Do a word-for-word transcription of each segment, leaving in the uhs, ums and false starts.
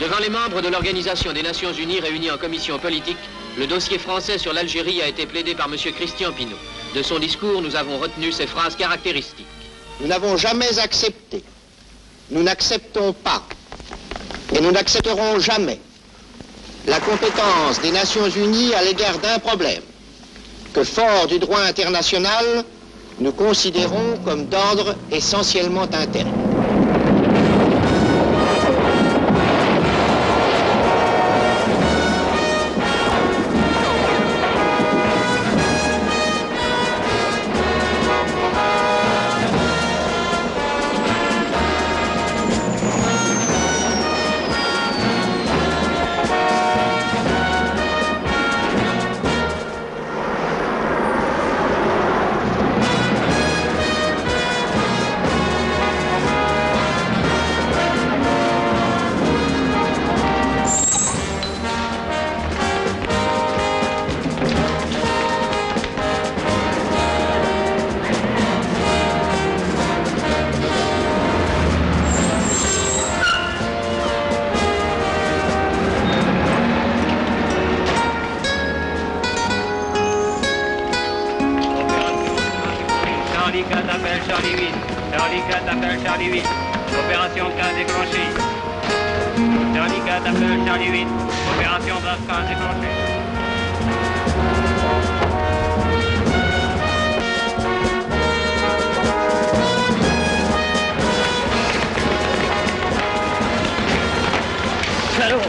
Devant les membres de l'Organisation des Nations Unies réunis en commission politique, le dossier français sur l'Algérie a été plaidé par M. Christian Pineau. De son discours, nous avons retenu ces phrases caractéristiques. Nous n'avons jamais accepté, nous n'acceptons pas, et nous n'accepterons jamais la compétence des Nations Unies à l'égard d'un problème que, fort du droit international, nous considérons comme d'ordre essentiellement interne. Opération quinze déclenchée. Charlie quatre appelle Charlie huit. Opération quinze déclenchée. Salaud!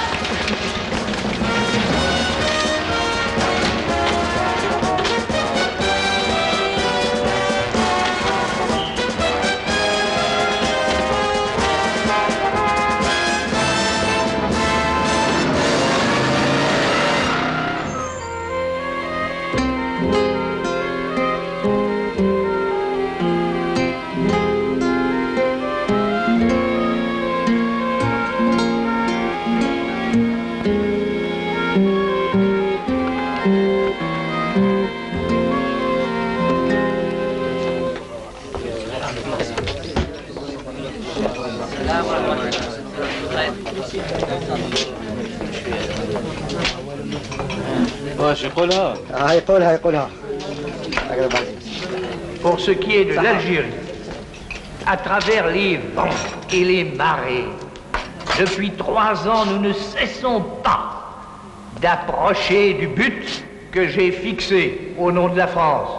Pour ce qui est de l'Algérie, à travers les vents et les marées, depuis trois ans, nous ne cessons pas d'approcher du but que j'ai fixé au nom de la France.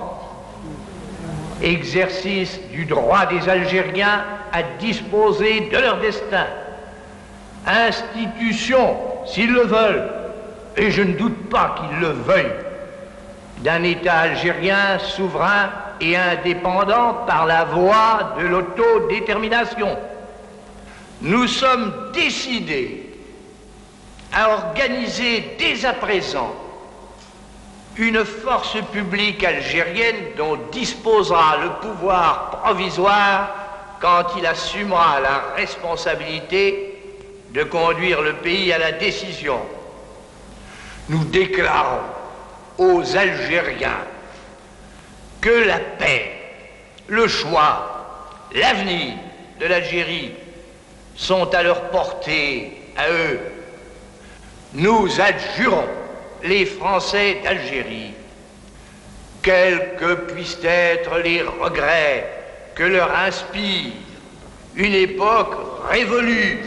Exercice du droit des Algériens à disposer de leur destin. Institution, s'ils le veulent, et je ne doute pas qu'ils le veuillent, d'un État algérien souverain et indépendant par la voie de l'autodétermination. Nous sommes décidés à organiser dès à présent une force publique algérienne dont disposera le pouvoir provisoire quand il assumera la responsabilité de conduire le pays à la décision. Nous déclarons aux Algériens que la paix, le choix, l'avenir de l'Algérie sont à leur portée, à eux. Nous adjurons les Français d'Algérie, quels que puissent être les regrets que leur inspire une époque révolue.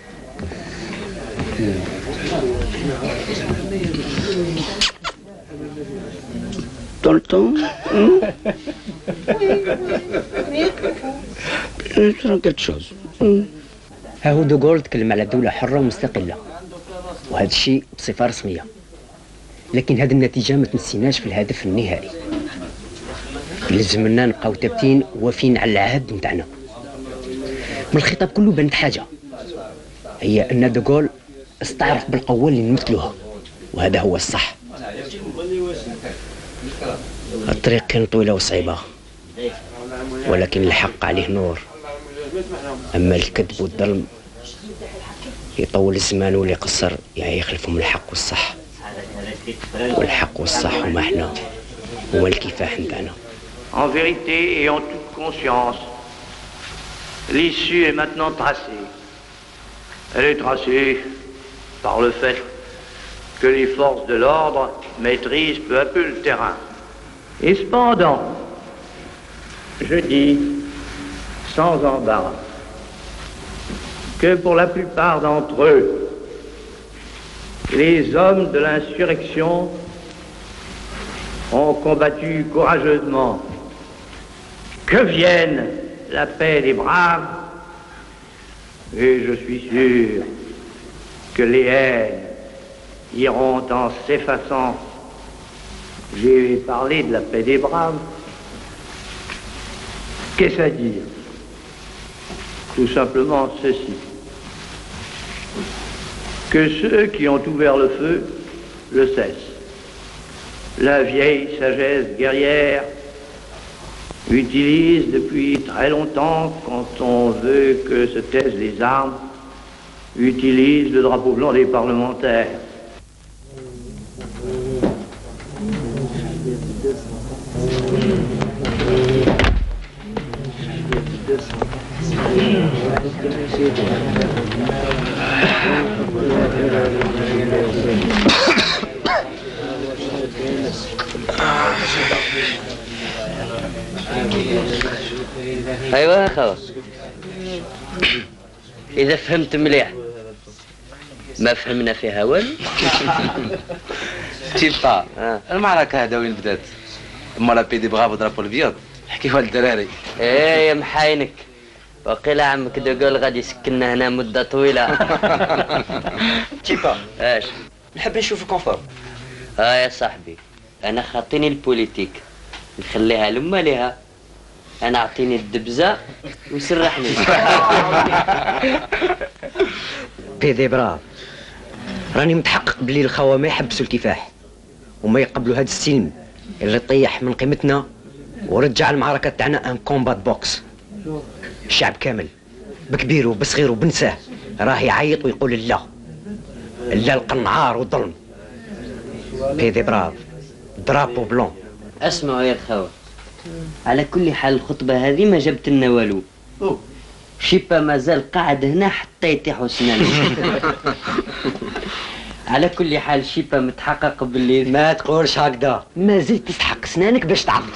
Dans le temps, hein? quelque chose. ها هو دوغول تكلم على دولة حرة ومستقلة، وهذا الشيء بصفة رسمية. لكن هذه النتيجة ما تنسيناش في الهدف النهائي. لازمنا نبقاو ثابتين وافين على العهد نتاعنا. من الخطاب كله بانت حاجة، هي أن دوغول استعرف بالقوة اللي نمثلوها، وهذا هو الصح. الطريق كانت طويلة وصعيبة، ولكن الحق عليه نور. أما الكذب والظلم يطول الزمان واللي يقصر يعني يخلفهم الحق والصح، والحق والصح هما احنا، هما الكفاح نتاعنا. En vérité et en toute conscience, l'issue est maintenant tracée. Elle est tracée par le fait que les forces de l'ordre maîtrisent peu à peu le terrain. Et cependant, je dis sans embarras que pour la plupart d'entre eux, les hommes de l'insurrection ont combattu courageusement. Que vienne la paix des braves, et je suis sûr que les haines iront en s'effaçant. J'ai parlé de la paix des braves. Qu'est-ce à dire? Tout simplement ceci. Que ceux qui ont ouvert le feu le cessent. La vieille sagesse guerrière utilise depuis très longtemps, quand on veut que se taisent les armes, utilise le drapeau blanc des parlementaires. ايوه يا خوا، اذا فهمت مليح ما فهمنا فيها والو. تيبا المعركه هذا وين بدات؟ اما لا بي دي بغاف ضربوا الابيض، حكيوها للدراري. ايه يا محاينك، وقيل عمك دقول غادي يسكننا هنا مده طويله. تيبا اش نحب نشوف الكونفور. اه يا صاحبي، انا خاطيني البوليتيك نخليها لما ليها، انا اعطيني الدبزه وسرحني. بيدي براف، راني متحقق بلي الخوا ما يحبسوا الكفاح وما يقبلوا هذا السلم اللي طيح من قيمتنا ورجع المعركه تاعنا ان كومبات بوكس. الشعب كامل بكبيره بصغيره بنساه راه يعيط ويقول لا لا القنعار والظلم. بيدي براف، درابو بلون. اسمعوا يا الخوا، على كل حال الخطبه هذه ما جبت لنا والو. شيبا مازال قاعد هنا حتى يطيحوا سنانه. على كل حال شيبا متحقق باللي ما تقولش هكذا، ما زلت تسحق سنانك باش تعقل.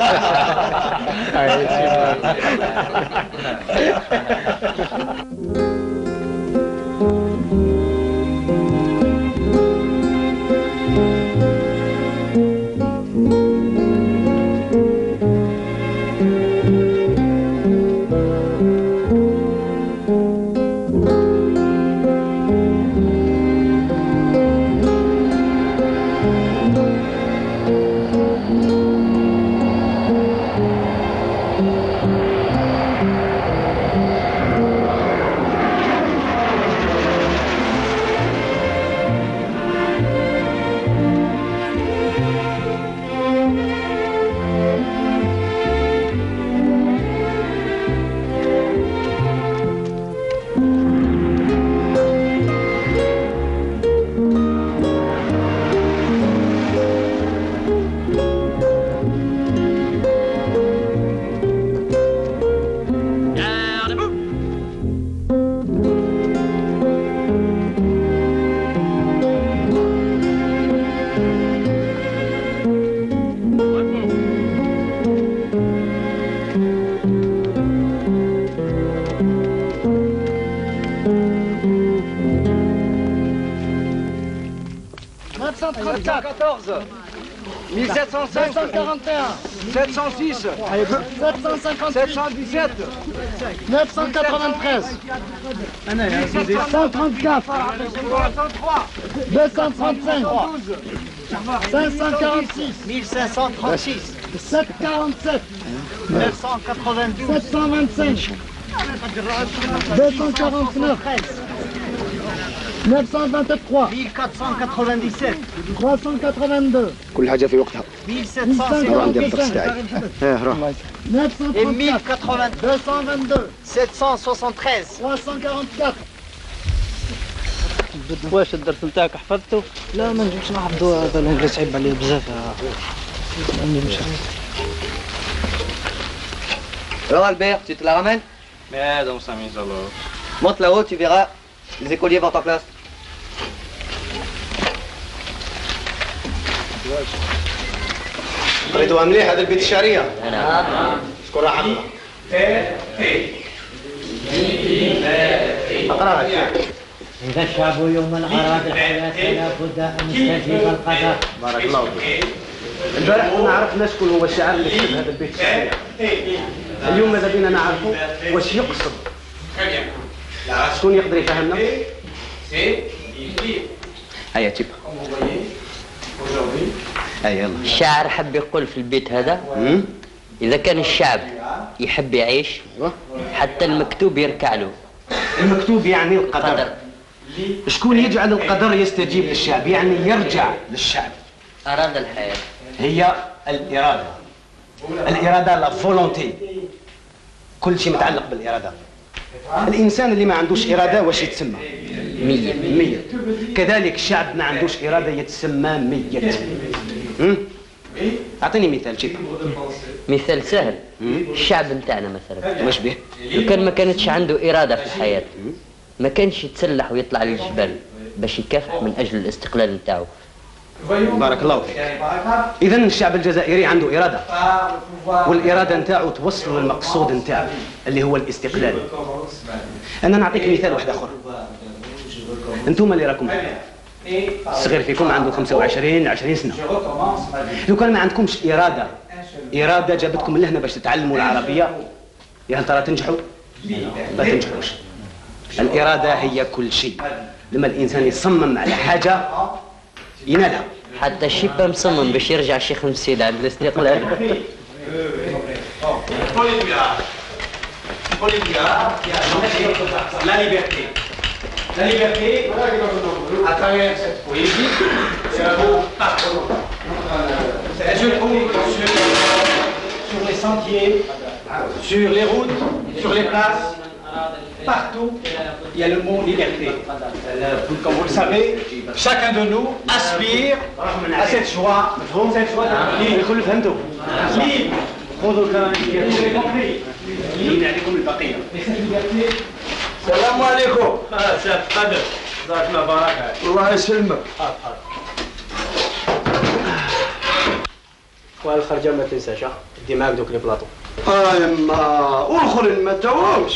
neuf cent quatorze, mille sept cent cinq, sept cent quarante et un, sept cent six, sept cent cinquante, sept cent dix-sept, neuf cent quatre-vingt-treize, cent trente-quatre, deux cent trente-cinq, cinq cent quarante-six, mille cinq cent trente-six, sept cent quarante-sept, neuf cent quatre-vingt-douze, sept cent vingt-cinq, deux cent quarante-neuf, neuf cent vingt-trois, mille quatre cent quatre-vingt-dix-sept, trois cent quatre-vingt-deux, كل حاجة في وقتها. mille sept cent cinquante-cinq, اه روح. neuf cent trente-quatre, mille quatre-vingts, deux cent vingt-deux, sept cent soixante-treize, trois cent quarante-quatre. واش الدرس نتاعك حفظته؟ لا ما نجمش نحفظو، هذا الانجليزي عيب عليه بزاف. ما نجمش. Alors Albert, tu te la ramènes? Mais dans cinq minutes alors. Monte là-haut, tu verras. Les écoliers vont en place. قريتوها مليح هذا البيت الشعريه؟ نعم. شكون راح حفظها؟ اقراها. إذا الشعب يوم الأراد الحياة لا بد أن يستجيب القدر. بارك الله فيك. البارح كنا عرفنا شكون هو الشاعر اللي كتب هذا البيت الشعري. اليوم ماذا بينا نعرفوا واش يقصد. شكون يقدر يفهمنا؟ هيا تيب. هيا يلا. الشاعر حب يقول في البيت هذا إذا كان الشعب يحب يعيش حتى المكتوب يركع له. المكتوب يعني القدر. شكون يجعل القدر يستجيب للشعب يعني يرجع للشعب. أراد الحياة هي الإرادة. الإرادة لا فولونتي. كل شيء متعلق بالإرادة. الإنسان اللي ما عندوش إرادة واش يتسمى؟ ميت. ميت. كذلك الشعب ما عندوش إرادة يتسمى ميت. أعطيني مثال جيب. مثال سهل. الشعب نتاعنا مثلا واش به؟ لو كان ما كانتش عنده إرادة في الحياة ما كانش يتسلح ويطلع للجبال باش يكافح من أجل الاستقلال نتاعو. بارك الله فيك. إذا الشعب الجزائري عنده إرادة والإرادة نتاعو توصل للمقصود نتاعو اللي هو الاستقلال. أنا نعطيك مثال واحد آخر. أنتم اللي راكم الصغير فيكم عنده خمسة وعشرين عشرين سنة. لو كان ما عندكمش إرادة إرادة جابتكم لهنا باش تتعلموا العربية يا هل ترى تنجحوا؟ ما تنجحوش. الإرادة هي كل شيء. لما الإنسان يصمم على حاجة ينالها. حتى الشيبة مصمم باش يرجع شيخ مسيد عند الاستقلال. La liberté, à travers cette poésie, c'est un beau parcours. Je trouve sur, sur les sentiers, sur les routes, sur les places, partout, il y a le mot liberté. Comme vous le savez, chacun de nous aspire à cette joie, cette joie de libre. Libre. Vous avez compris. Libre. Et cette liberté. السلام عليكم. اه سيد قدر جزاك الله بركه. الله يسلمك. والخرجه ما تنساش ها دي معاك دوك لي بلاطو. اه يما والاخرين ما تاوهمش.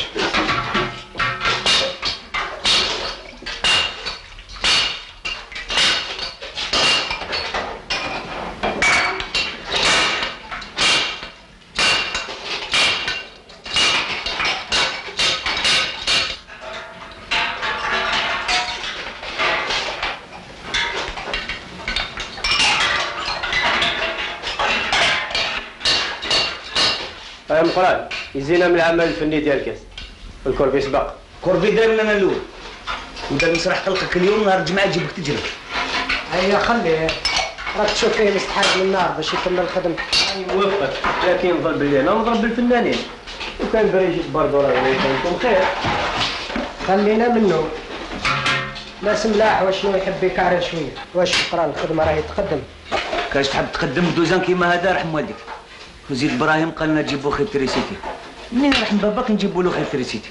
يا مقران يزينا من العمل الفني ديال الكاس. الكوربي سبق. كوربي داير لنا الاول. ودا المسرح قلقك اليوم نهار الجمعه تجيبك تجري. هيا خليه راك تشوف فيه مستحق من النار باش يكمل خدمته. يوفقك لكن نظن بلي انا نضرب بالفنانين. وكان بريجيت برضو راه يكون خير. خلينا منه. ناس ملاح واشنو يحب يكعرر شويه. واش مقران الخدمه راهي تقدم. كاش تحب تقدم دوزان كيما هذا رحم والديك. وزيد ابراهيم قال لنا جيبوا خير تريسيتي. منين رحم باباك نجيبوا له خير تريسيتي.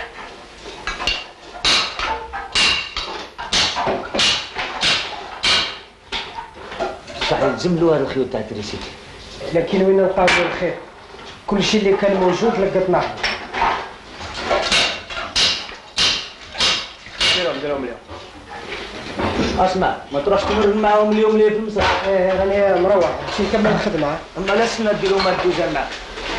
صح يلزم له هذا الخيوط تاع تريسيتي. لكن وين نلقاو الخير؟ كل شيء اللي كان موجود لقطناه. ديرهم ديرهم اليوم. اسمع ما تروحش تمر معاهم اليوم اللي في المسرح. ايه راني مروح باش نكمل الخدمه. اما لا سنا ديروا ما دوزان معاك.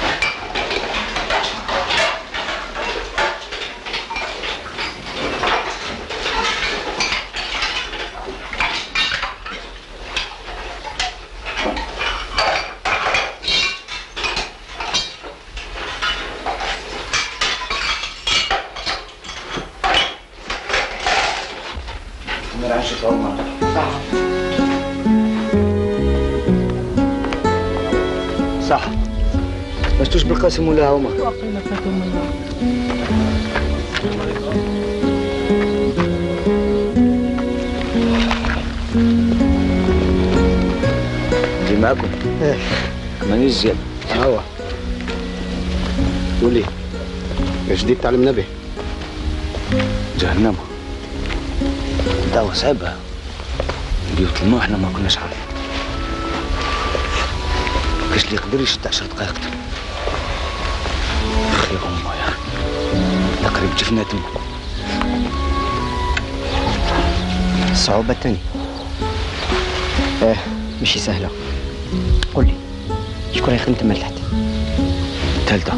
صح ما شفتوش بالقاسم ولا هما نجي معاكم. ايه مانيش زياد. هو قولي ايش جديد تعلمنا به؟ جهنم. دعوة صعيبة. بيوت الماء احنا ما كناش عارفين. كاش اللي يقدر يشد عشر دقايق تما. اخي غمة يا اخي. تقريبا شفنا تما. الصعوبة الثانية. اه ماشي سهلة. قول لي شكون يخدم تما لتحت؟ الثالثة.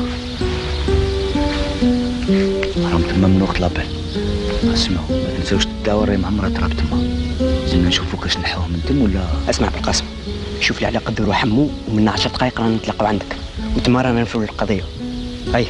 راهم تما من وقت لابال. اسمعوا ما تنساوش الدعوة راهي معمرها تراب تما. زلنا نشوفوا كاش نلحقوه من تم ولا. اسمع بالقاسم، شوف لي على قدر حمو ومن عشر دقائق رانا نتلاقاو عندك وتما رانا نفروا القضية. هيا.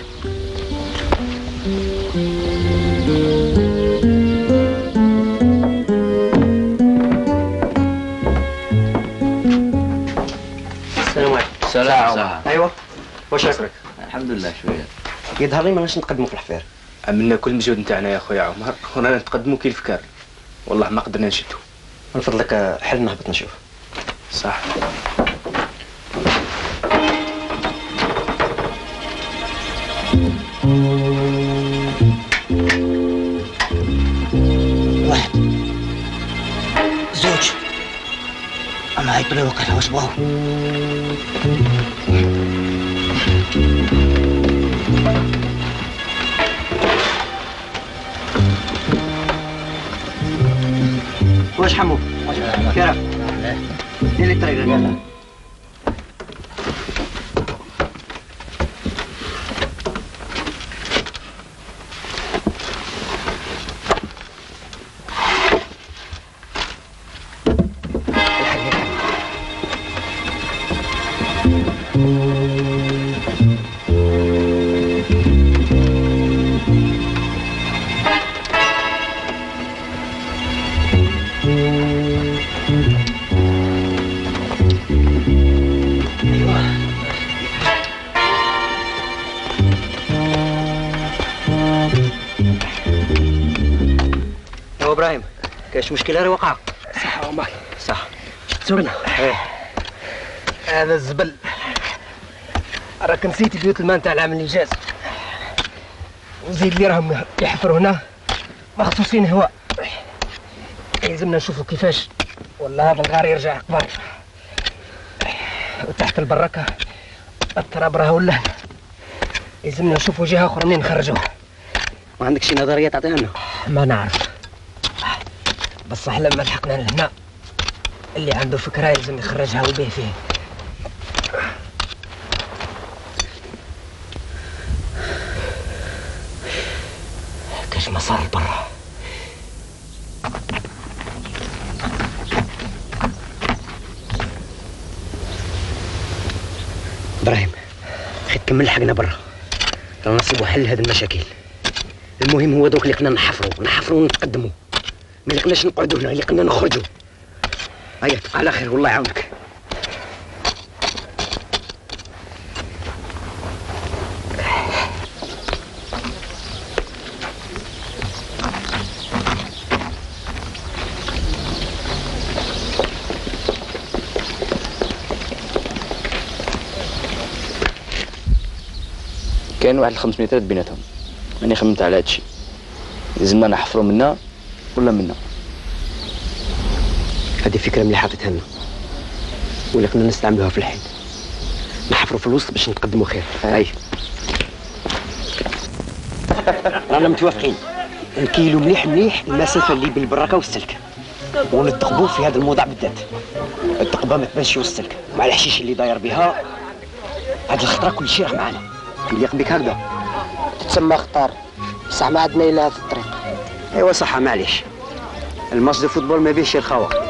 السلام عليكم. السلام. ايوا واش راك؟ الحمد لله شويه. يظهر لي ماناش نتقدموا في الحفير. عملنا كل مجهود نتاعنا يا خويا عمر ورانا نتقدموا كي الفكار. والله ما قدرنا نشدوا. من فضلك حل نهبط نشوف. صح. واحد زوج اما هاي طلعوا وقتها واش بغاو. واش حمو؟ كيف؟ دير لي الطريق قال. ابراهيم كاش مشكله راه وقع. صح والله صح. زورنا. ايه هذا الزبل راك نسيتي بيوت الماء نتاع العام اللي جاز وزيد لي راهم يحفروا هنا مخصوصين هواء. يلزمنا نشوفوا كيفاش ولا هذا الغار يرجع قبر. وتحت البركه التراب راه ولا هنا. يلزمنا نشوفوا جهه اخرى منين نخرجوها. ما عندك شي نظريه تعطيها لنا؟ ما نعرف بصح لما لحقنا لهنا اللي عنده فكره يلزم يخرجها ويبيه فيه. كاش ما صار برا. ابراهيم خي تكمل حقنا برا رانا نصيبوا حل هذه المشاكل. المهم هو دوك اللي قلنا نحفروا نحفروا ونتقدموا، ما لقناش نقعدوا هنا، اللي قلنا نخرجوا. هيا على خير والله يعاونك. كاين واحد الخمس مترات بيناتهم، ماني خممت على هادشي. لازمنا نحفروا منا ولا منا. هذه فكرة مليحة عطيتها لنا ولا كنا نستعملوها في الحين. نحفروا في الوسط باش نتقدموا خير. هاي رانا متوافقين نكيلوا مليح مليح المسافة اللي بين البراكة والسلك ونتقبوا في هذا الموضع بالذات. التقبة ما تبانش والسلك مع الحشيش اللي داير بها. هاد الخطرة كل شيء راه معنا. يليق بك هكذا تسمى خطار بصح ما عندنا الا هذا الطريق. ايوا صح معليش. الماتش دو فوتبول ما فيهش الخوا.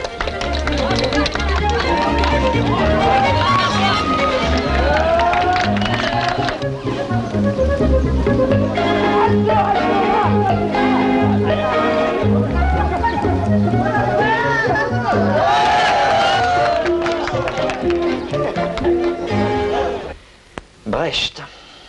Brest.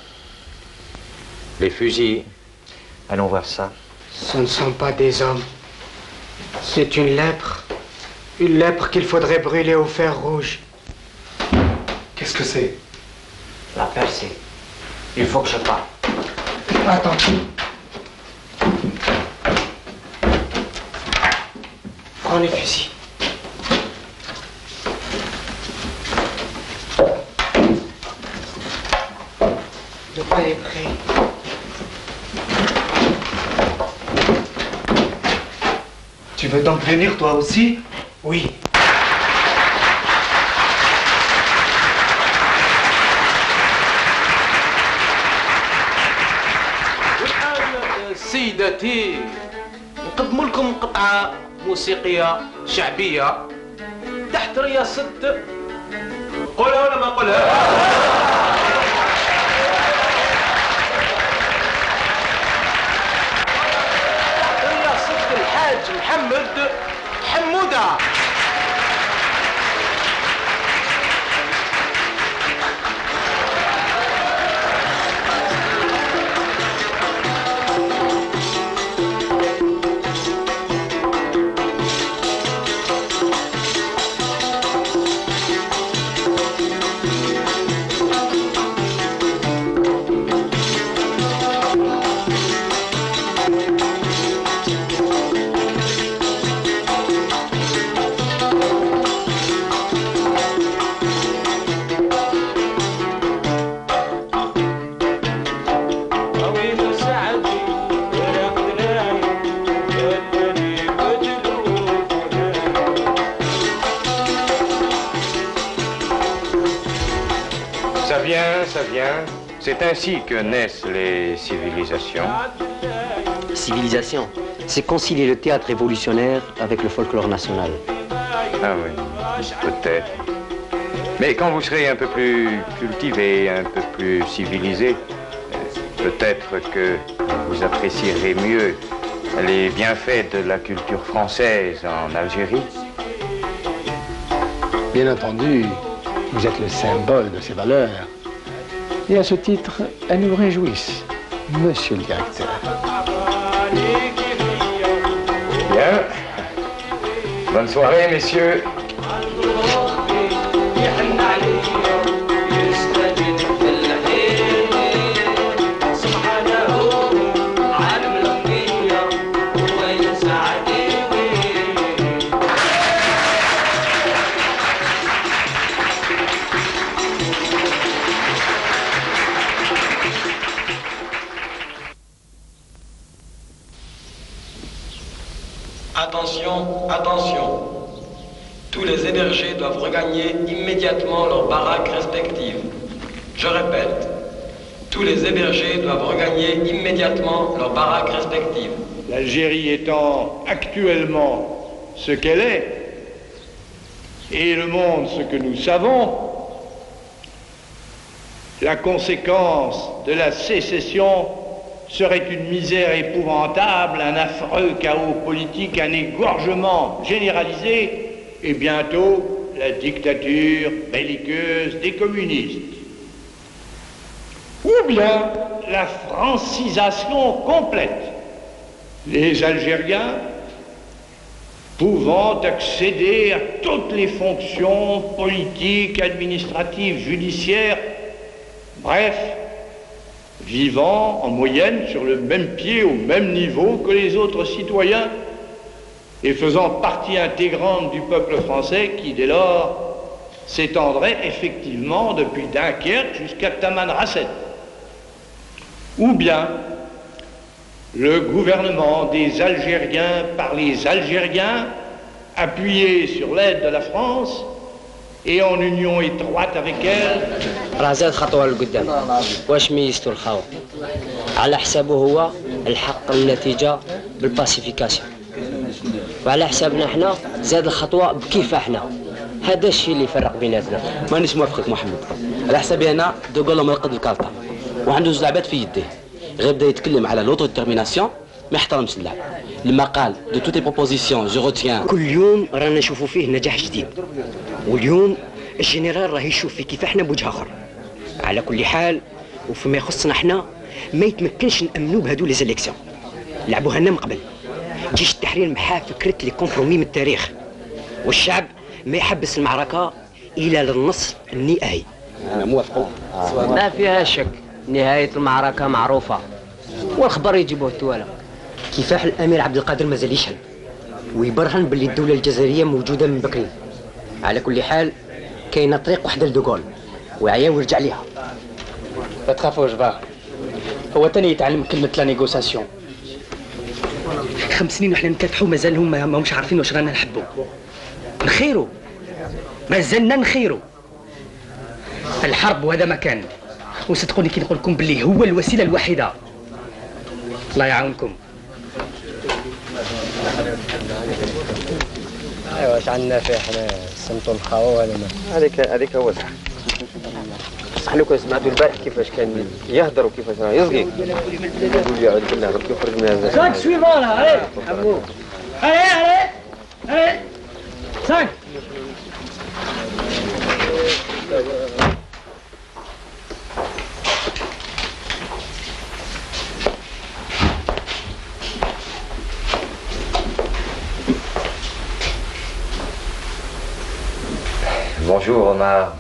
Les fusils. Allons voir ça. Ce ne sont pas des hommes. C'est une lèpre. Une lèpre qu'il faudrait brûler au fer rouge. Qu'est-ce que c'est? La percée. Il faut que je parle. Attends. راني في حسي. دبي بخير. Tu veux donc venir toi aussi? Oui. سيدتي نقدم لكم قطعة موسيقية شعبية تحت رياسة قولها ولا ما قولها؟ تحت رياسة الحاج محمد حمودة. Ça vient. C'est ainsi que naissent les civilisations. Civilisation, c'est concilier le théâtre révolutionnaire avec le folklore national. Ah oui, peut-être. Mais quand vous serez un peu plus cultivé, un peu plus civilisé, peut-être que vous apprécierez mieux les bienfaits de la culture française en Algérie. Bien entendu, vous êtes le symbole de ces valeurs. Et à ce titre, elles nous réjouissent, monsieur le directeur. Bien. Bonne soirée, messieurs. Attention, attention. Tous les hébergés doivent regagner immédiatement leurs baraques respectives. Je répète, tous les hébergés doivent regagner immédiatement leurs baraques respectives. L'Algérie étant actuellement ce qu'elle est, et le monde ce que nous savons, la conséquence de la sécession serait une misère épouvantable, un affreux chaos politique, un égorgement généralisé et bientôt la dictature belliqueuse des communistes. Ou bien la francisation complète. Les Algériens pouvant accéder à toutes les fonctions politiques, administratives, judiciaires, bref, vivant en moyenne sur le même pied, au même niveau que les autres citoyens, et faisant partie intégrante du peuple français qui, dès lors, s'étendrait effectivement depuis Dunkerque jusqu'à Tamanrasset. Ou bien le gouvernement des Algériens par les Algériens, appuyé sur l'aide de la France et en union étroite avec elle. راه زاد خطوه لقدام. واش ميزتو الخاوه؟ على حسابه هو الحق النتيجه بالباسيفيكاسيون. وعلى حسابنا احنا زاد الخطوه بكيف احنا. هذا الشيء اللي يفرق بيناتنا. مانيش موافقك محمد. على حسابي انا دوغولا ما يقد الكارطه وعنده زوج لعبات في يديه. غير بدا يتكلم على لوتو ديتيرميناسيون ما يحترمش اللعب. لما قال دو توت لي بروبوزيسيون جو روتيان. كل يوم رانا نشوفوا فيه نجاح جديد. واليوم الجنرال راه يشوف في كيف احنا بوجه اخر. على كل حال وفيما يخصنا احنا ما يتمكنش نامنوا بهذو لي زيليكسيون. لعبوها لنا من قبل. جيش التحرير محا فكره لي كومبرومي من التاريخ. والشعب ما يحبس المعركه الى للنصر النهائي. انا موافق. ما فيها شك. نهايه المعركه معروفه. والخبر يجيبوه التوالى. كفاح الامير عبد القادر مازال يشهد. ويبرهن باللي الدولة الجزائرية موجودة من بكري. على كل حال كاينة طريق واحدة لدوغول وعيا ويرجع ليها. لا تخافوش باه، هو تاني يتعلم كلمة لا نيغوساسيون. خمس سنين وحنا نكافحوا مازالهم ما همش عارفين واش رانا نحبوا. نخيروا مازلنا نخيروا. الحرب وهذا ما كان، وصدقوني كي نقول لكم باللي هو الوسيلة الوحيدة. الله يعاونكم. ايوا واش عندنا فيه حنا سمتوا الخاوه ولا ما هذيك هذيك هو صح. صح لو كان سمعتوا البارح كيفاش كان يهضر وكيفاش راه يصغي يقول لي عاد بالله غير كيخرج من هذا cinq suivants là, allez allez allez allez cinq. Bonjour Omar.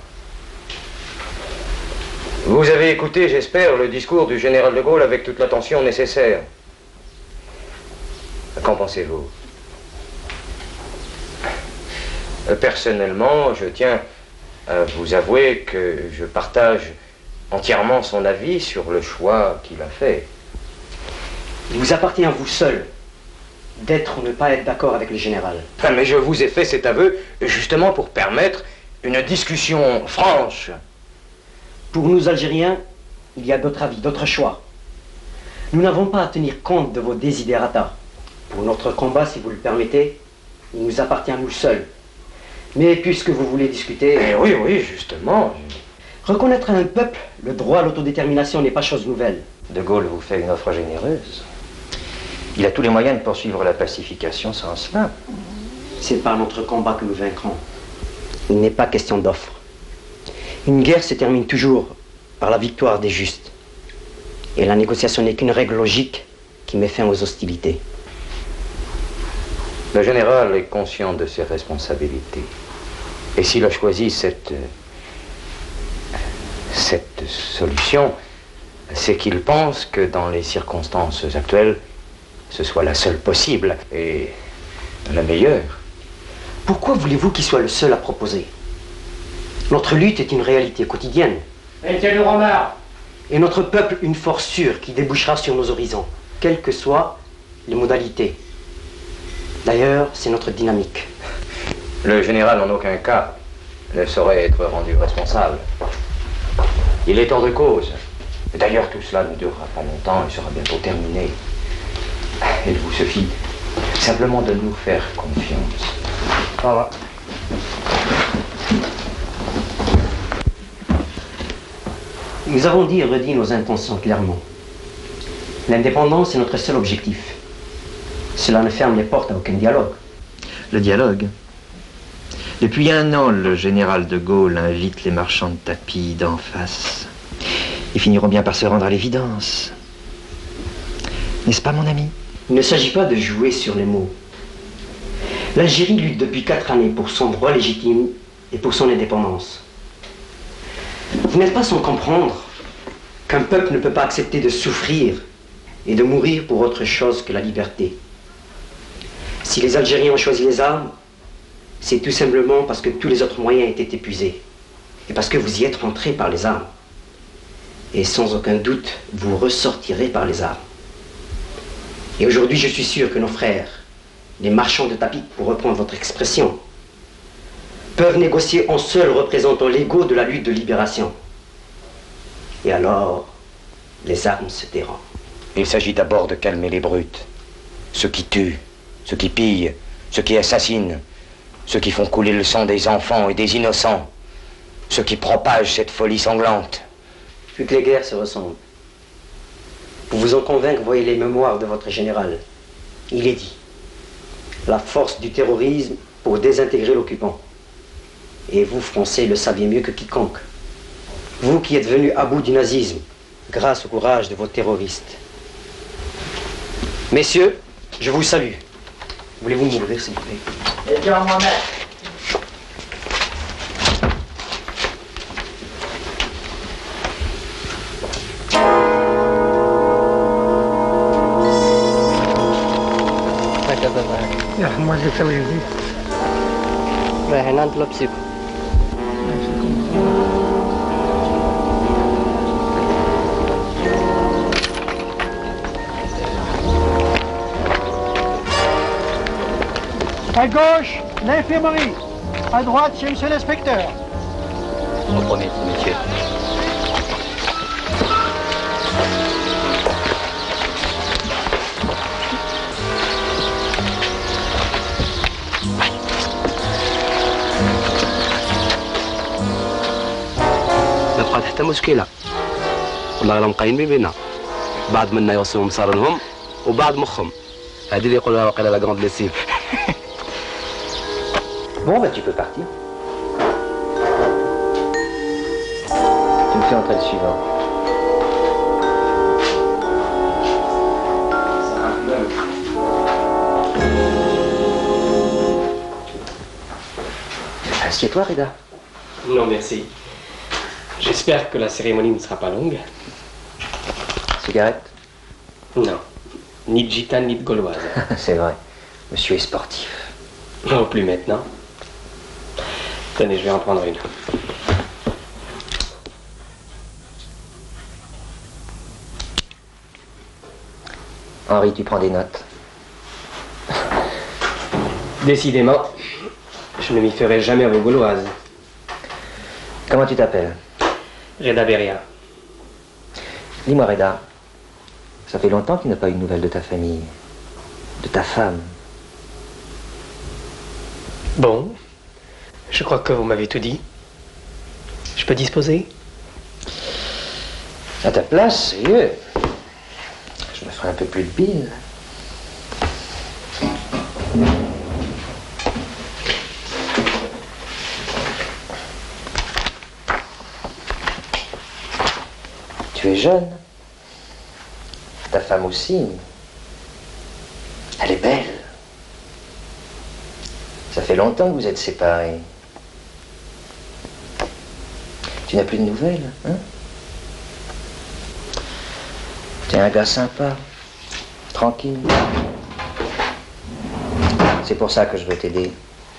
Vous avez écouté, j'espère, le discours du général de Gaulle avec toute l'attention nécessaire. Qu'en pensez-vous? Personnellement, je tiens à vous avouer que je partage entièrement son avis sur le choix qu'il a fait. Il vous appartient à vous seul d'être ou ne pas être d'accord avec le général. Ah, mais je vous ai fait cet aveu justement pour permettre une discussion franche. Pour nous Algériens, il y a d'autres avis, d'autres choix. Nous n'avons pas à tenir compte de vos désidératas. Pour notre combat, si vous le permettez, il nous appartient à nous seuls. Mais puisque vous voulez discuter... Eh oui, oui, justement. Reconnaître à un peuple le droit à l'autodétermination n'est pas chose nouvelle. De Gaulle vous fait une offre généreuse. Il a tous les moyens de poursuivre la pacification sans cela. C'est par notre combat que nous vaincrons. Il n'est pas question d'offre. Une guerre se termine toujours par la victoire des justes. Et la négociation n'est qu'une règle logique qui met fin aux hostilités. Le général est conscient de ses responsabilités. Et s'il a choisi cette, cette solution, c'est qu'il pense que dans les circonstances actuelles, ce soit la seule possible et la meilleure. Pourquoi voulez-vous qu'il soit le seul à proposer? Notre lutte est une réalité quotidienne. Et notre peuple une force sûre qui débouchera sur nos horizons, quelles que soient les modalités. D'ailleurs, c'est notre dynamique. Le général, en aucun cas, ne saurait être rendu responsable. Il est hors de cause. D'ailleurs, tout cela ne durera pas longtemps et sera bientôt terminé. Il vous suffit simplement de nous faire confiance. Voilà. Nous avons dit et redit nos intentions clairement. L'indépendance est notre seul objectif. Cela ne ferme les portes à aucun dialogue. Le dialogue? Depuis un an, le général de Gaulle invite les marchands de tapis d'en face. Ils finiront bien par se rendre à l'évidence. N'est-ce pas, mon ami? Il ne s'agit pas de jouer sur les mots. L'Algérie lutte depuis quatre années pour son droit légitime et pour son indépendance. Vous n'êtes pas sans comprendre qu'un peuple ne peut pas accepter de souffrir et de mourir pour autre chose que la liberté. Si les Algériens ont choisi les armes, c'est tout simplement parce que tous les autres moyens étaient épuisés. Et parce que vous y êtes rentrés par les armes. Et sans aucun doute, vous ressortirez par les armes. Et aujourd'hui, je suis sûr que nos frères, les marchands de tapis, pour reprendre votre expression, peuvent négocier en seuls représentants légaux de la lutte de libération. Et alors, les armes se tairont. Il s'agit d'abord de calmer les brutes, ceux qui tuent, ceux qui pillent, ceux qui assassinent, ceux qui font couler le sang des enfants et des innocents, ceux qui propagent cette folie sanglante. Vu que les guerres se ressemblent, pour vous en convaincre, voyez les mémoires de votre général. Il est dit, la force du terrorisme pour désintégrer l'occupant. Et vous, Français, le saviez mieux que quiconque. Vous qui êtes venus à bout du nazisme, grâce au courage de vos terroristes. Messieurs, je vous salue. Voulez-vous m'ouvrir, s'il vous plaît? Et bien, moi-même. يرحم والديك تا وين جيت؟ رايحين عند لابسيكو. À gauche, l'infirmerie. À droite, chez monsieur l'inspecteur. Reprenez, monsieur. ما بقات حتى مشكلة. والله راهم قايمين بينا. بعض منا يوصلوا مصارنهم وبعض مخهم. هذه اللي يقولوها واقيلا لا غروند ليسيف. Bon, bah tu peux partir. Tu me fais entrer le suivant. Assieds-toi, Reda. Non, merci. J'espère que la cérémonie ne sera pas longue. Cigarette? Non. Ni de gitane, ni de gauloise. C'est vrai. Monsieur est sportif. Non, plus maintenant. Tenez, je vais en prendre une. Henri, tu prends des notes. Décidément, je ne m'y ferai jamais à vos gauloises. Comment tu t'appelles? Reda Beria. Dis-moi, Reda, ça fait longtemps que tu n'as pas eu de nouvelles de ta famille, de ta femme. Bon, je crois que vous m'avez tout dit. Je peux disposer? À ta place, sérieux. Je me ferai un peu plus de bile. Tu es jeune. Ta femme aussi. Elle est belle. Ça fait longtemps que vous êtes séparés. Tu n'as plus de nouvelles, hein? Tu es un gars sympa, tranquille. C'est pour ça que je veux t'aider.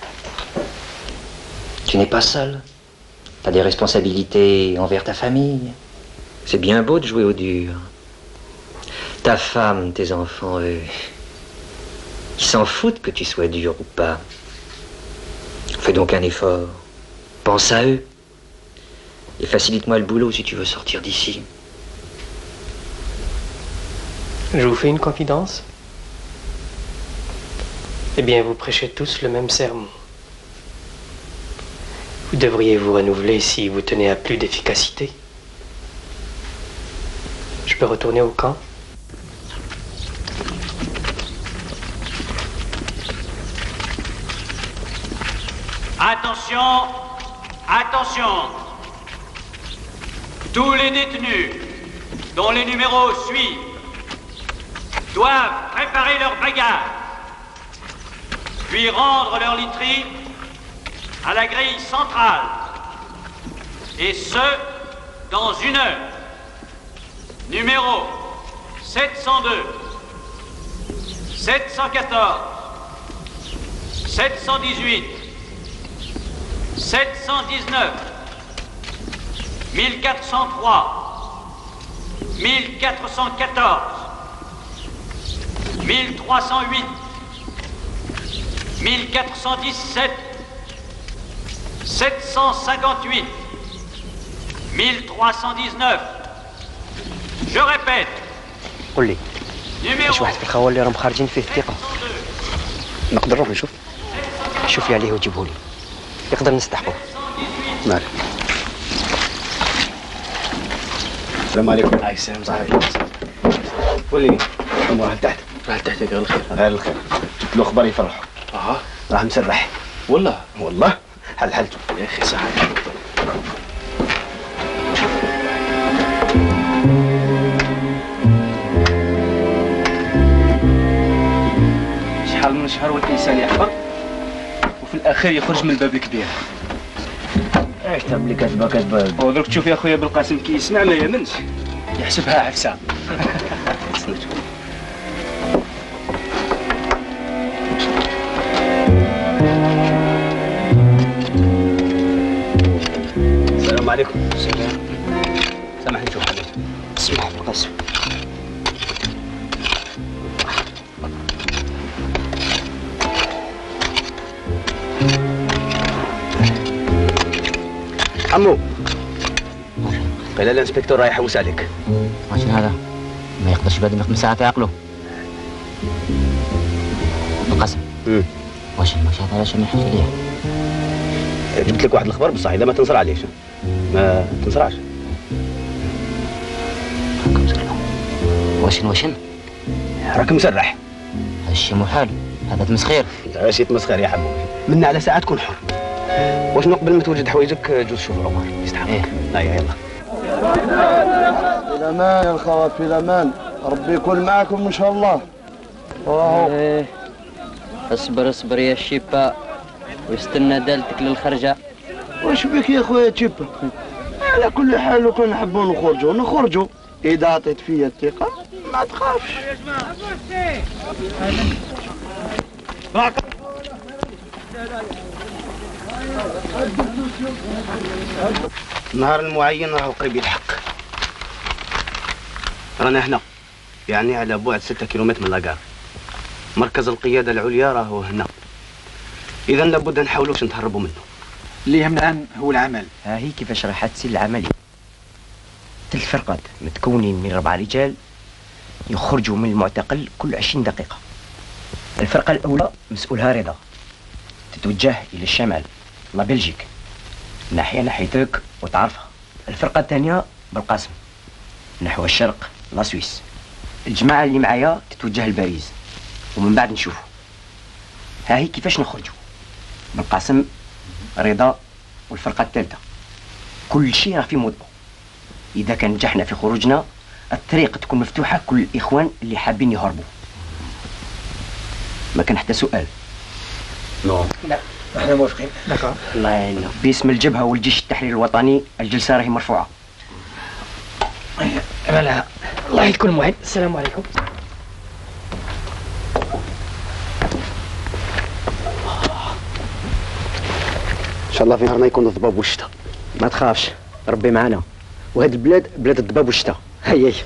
Tu n'es pas seul. Tu as des responsabilités envers ta famille. C'est bien beau de jouer au dur. Ta femme, tes enfants, eux, ils s'en foutent que tu sois dur ou pas. Fais donc un effort. Pense à eux. Et facilite-moi le boulot si tu veux sortir d'ici. Je vous fais une confidence. Eh bien, vous prêchez tous le même sermon. Vous devriez vous renouveler si vous tenez à plus d'efficacité. Je peux retourner au camp? Attention, attention. Tous les détenus dont les numéros suivent doivent préparer leur bagage, puis rendre leur literie à la grille centrale, et ce, dans une heure. Numéro sept cent deux, sept cent quatorze, sept cent dix-huit, sept cent dix-neuf, mille quatre cent trois, mille quatre cent quatorze, mille trois cent huit, mille quatre cent dix-sept, sept cent cinquante-huit, mille trois cent dix-neuf. Je répète. قول لي شي واحد في الخوال اللي راهم خارجين فيه الثقه نقدر نروح نشوف شوف لي عليه وجيبه لي يقدر نستحقه. مالك. السلام عليكم. عليكم السلام صاحبي. ولي راح تحت راح تحت غير الخير غير الخير جبت له خبر يفرحه. اه راه مسرح والله والله حل حلته يا اخي صحيح. شحال من شهر والانسان يحفر وفي الاخير يخرج من الباب الكبير. ايش تعمل لي كاتبه كاتبه ودروك تشوف يا خويا بالقاسم كي يسمع ما يامنش يحسبها عفسه. عليكم. السلام. سامحني شوف حبيبي. اسمح لي قاسم. عمو قيل الانسبكتور رايح يحوس عليك. ماشي هذا ما يقدرش بعد ما خمس ساعات يعقله. القاسم امم واش المشهد علاش ما يحكي ليه؟ جبت لك واحد الخبر بصح اذا ما تنصر عليش ما تنصرعش. واشن واشن؟ راك مسرح. هذا الشيء محال، هذا تمسخير. لا شي تمسخير يا حبوبي، منا على ساعة تكون حر. واش قبل ما توجد حوايجك جوز شوف عمر يستحق. ايه هيا يلا. في الامان يا الخوات، في الامان، ربي يكون معكم ان شاء الله. ايه اصبر اصبر يا شيبا واستنى دالتك للخرجة. واش بك يا خويا تشيبا؟ على كل حال لو كان نحبوا نخرجوا نخرجوا، إذا عطيت فيا الثقة ما تخافش. النهار المعين راهو قريب يلحق. رانا هنا يعني على بعد ستة كيلومتر من لاكار. مركز القيادة العليا راهو هنا. إذا لابد نحاولوا باش نتهربوا منه. اللي يهمنا الآن هو العمل. ها هي كيفاش راح تسير العملية. ثلاث فرقات متكونين من أربع رجال يخرجوا من المعتقل كل عشرين دقيقة. الفرقة الأولى مسؤولها رضا، تتوجه إلى الشمال لا بلجيك، ناحية ناحيتك وتعرفها. الفرقة الثانية بالقاسم نحو الشرق لا سويس. الجماعة اللي معايا تتوجه لباريس ومن بعد نشوفوا. ها هي كيفاش نخرجوا. بالقاسم رضا والفرقة الثالثة كل شيء راه في موضوع. إذا كان نجحنا في خروجنا الطريق تكون مفتوحة كل الإخوان اللي حابين يهربوا. ما كان حتى سؤال. نو لا احنا موافقين. داكور. الله يعيننا. باسم الجبهة والجيش التحرير الوطني الجلسة راهي مرفوعة. مالها الله يكون معين. السلام عليكم. إن شاء الله في نهارنا يكون الضباب والشتاء. ما تخافش ربي معنا، وهاد البلاد بلاد الضباب والشتاء. هيا هيا.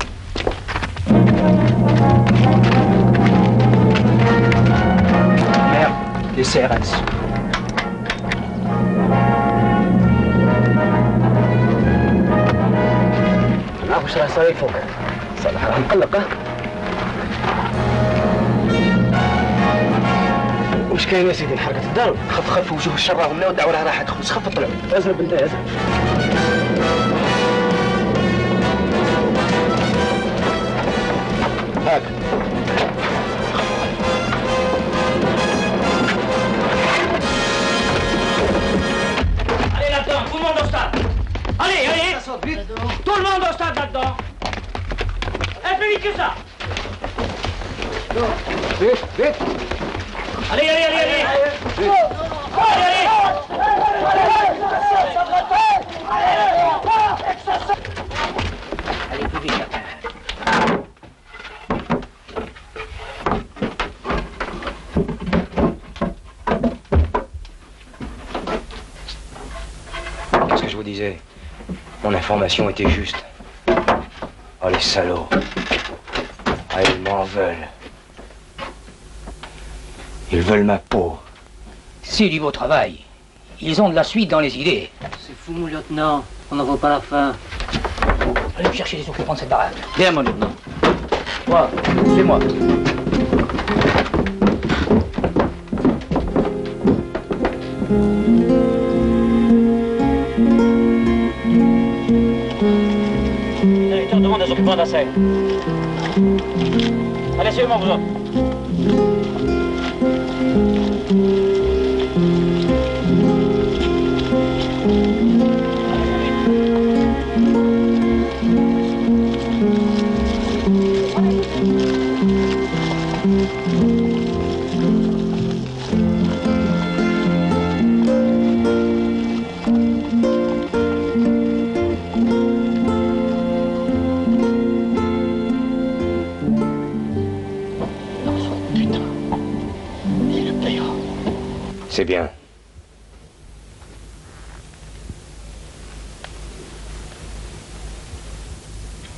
Les C R S. نعرف واش راه صاير فوق. صالح راه مقلق. ها واش كاين يا سيدي؟ انحرقت الدار. خف خف وجوه الشر راهم منا ودعوا لها راح تخلص. خف طلعوا. ازرب انت ازرب. هاك. Allez là-dedans, tout le monde au stade. Allez, allez. Tout le monde au stade là-dedans. Et plus vite que ça. Vite, vite. Allez, allez, allez, allez. Allez, allez. Allez, plus vite. Qu'est-ce que je vous disais? Mon information était juste. Oh les salauds. Ah, ils m'en veulent. Ils veulent ma peau. C'est du beau travail. Ils ont de la suite dans les idées. C'est fou, mon lieutenant. On n'en voit pas la fin. Allez me chercher les occupants de cette baraque. Viens, mon lieutenant. Toi, suis-moi. Directeur demande aux occupants de la scène. Allez, suivez-moi, vous autres. C'est bien.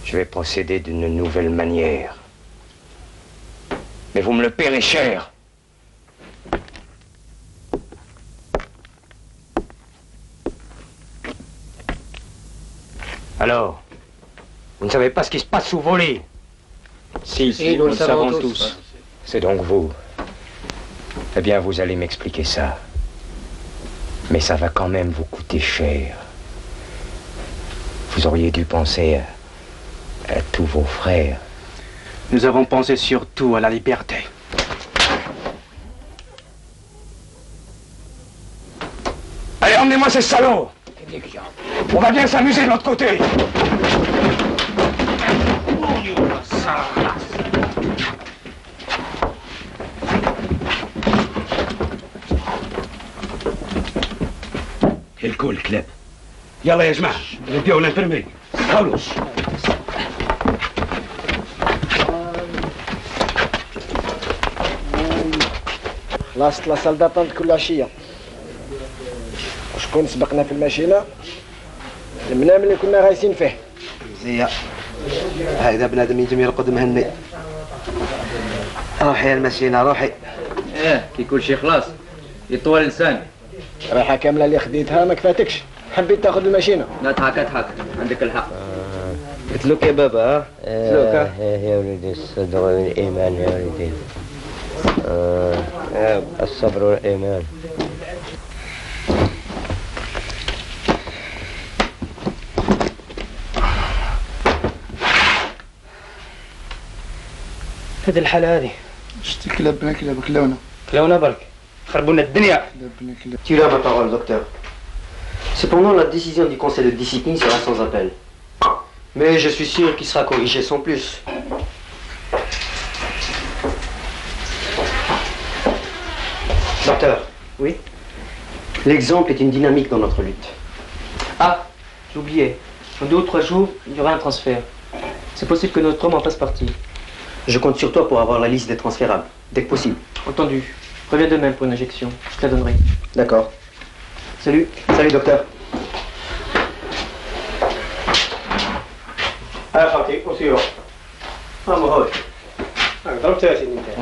Je vais procéder d'une nouvelle manière. Mais vous me le paierez cher. Alors, vous ne savez pas ce qui se passe sous vos lits? Si, si, nous le savons tous. C'est donc vous. Eh bien, vous allez m'expliquer ça. Mais ça va quand même vous coûter cher. Vous auriez dû penser à, à tous vos frères. Nous avons pensé surtout à la liberté. Allez, emmenez-moi ces salauds! On va bien s'amuser de l'autre côté! الكل الكلاب يلا يا جماعه نبيعوا الانفيرمي حاولوا خلاص لاصال داتونت كل عشيه. وشكون سبقنا في الماشينه؟ المنام اللي كنا غايسين فيه. زيا هذا بنادم ينجم يرقد مهني. روحي يا الماشينه روحي. ايه كي كل شيء خلاص يطول لساني. رايحه كامله اللي خديتها ما كفاتكش، حبيت تاخذ الماشينه. لا تضحك اضحك عندك الحق. قلت لك يا بابا ها؟ قلت لك ها؟ يا ولدي الصدق والايمان يا ولدي. آه. الصبر والايمان. هذه الحالة هذه شتي كلابنا كلاب كلاونا كلاونا برك خربونا الدنيا. كلابنا كلاب. Tu as ma parole, docteur. Cependant, la décision du conseil de discipline sera sans appel. Mais je suis sûr qu'il sera corrigé sans plus. Docteur. Oui. L'exemple est une dynamique dans notre lutte. Ah, j'ai oublié. Dans deux ou trois jours, il y aura un transfert. C'est possible que notre homme en fasse partie. Je compte sur toi pour avoir la liste des transférables, dès que possible. Entendu. Reviens demain pour une injection. Je te la donnerai. D'accord. Salut. Salut, docteur. Ah, parti, au suivant. Ah, mon rôle. Ah, docteur, c'est une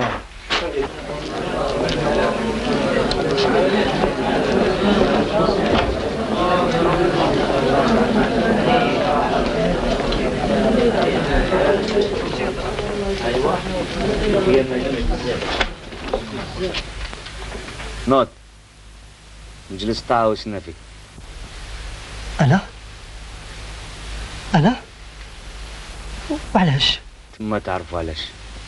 نوض نجلس تعاوشنا فيك. أنا؟ أنا؟ وعلاش؟ ثم تعرفوا علاش.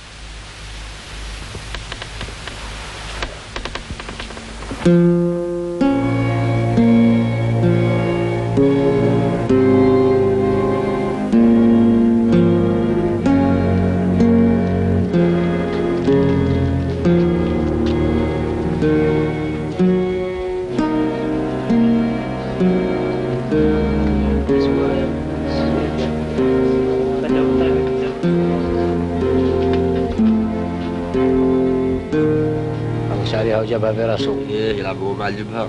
عليها وجابها في راسه. ايه يلعبوا مع الجبهه.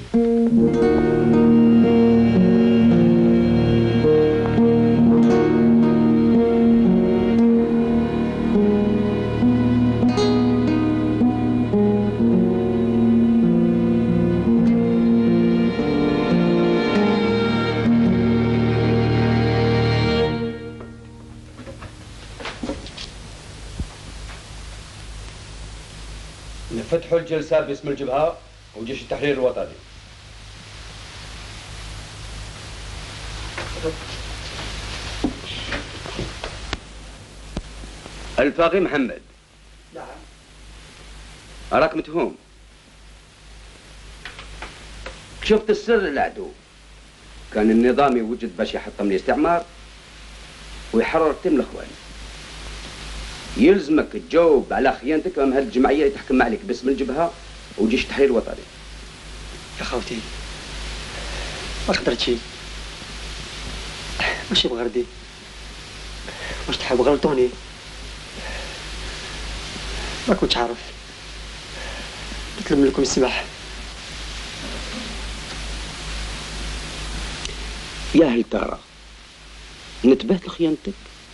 نفتحوا الجلسة باسم الجبهة وجيش التحرير الوطني. الفاقي محمد. نعم. أراك متهوم. شفت السر للعدو. كان النظام يوجد باش يحطم الاستعمار ويحرر تم الإخوان. يلزمك تجاوب على خيانتك امام هذه الجمعيه اللي تحكم عليك باسم الجبهه وجيش التحرير الوطني. يا خوتي ما قدرتش، ماشي بغردي، واش تحبوا غلطوني، ما كنتش عارف، نطلب لكم السماح. يا هل ترى نتبهت لخيانتك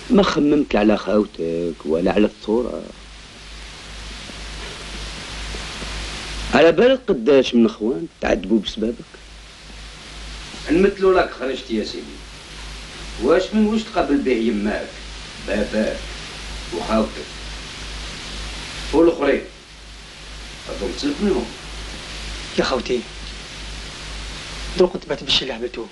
ما خممت لا على خاوتك ولا على الثورة. على بالك قداش من اخوان تعذبوا بسببك؟ نمثلوا لك خرجت يا سيدي، واش من واش تقابل به يماك باباك وخاوتك والاخرين اظن تسلك منهم. يا خوتي دروك تبعت بالشي اللي عملتوه،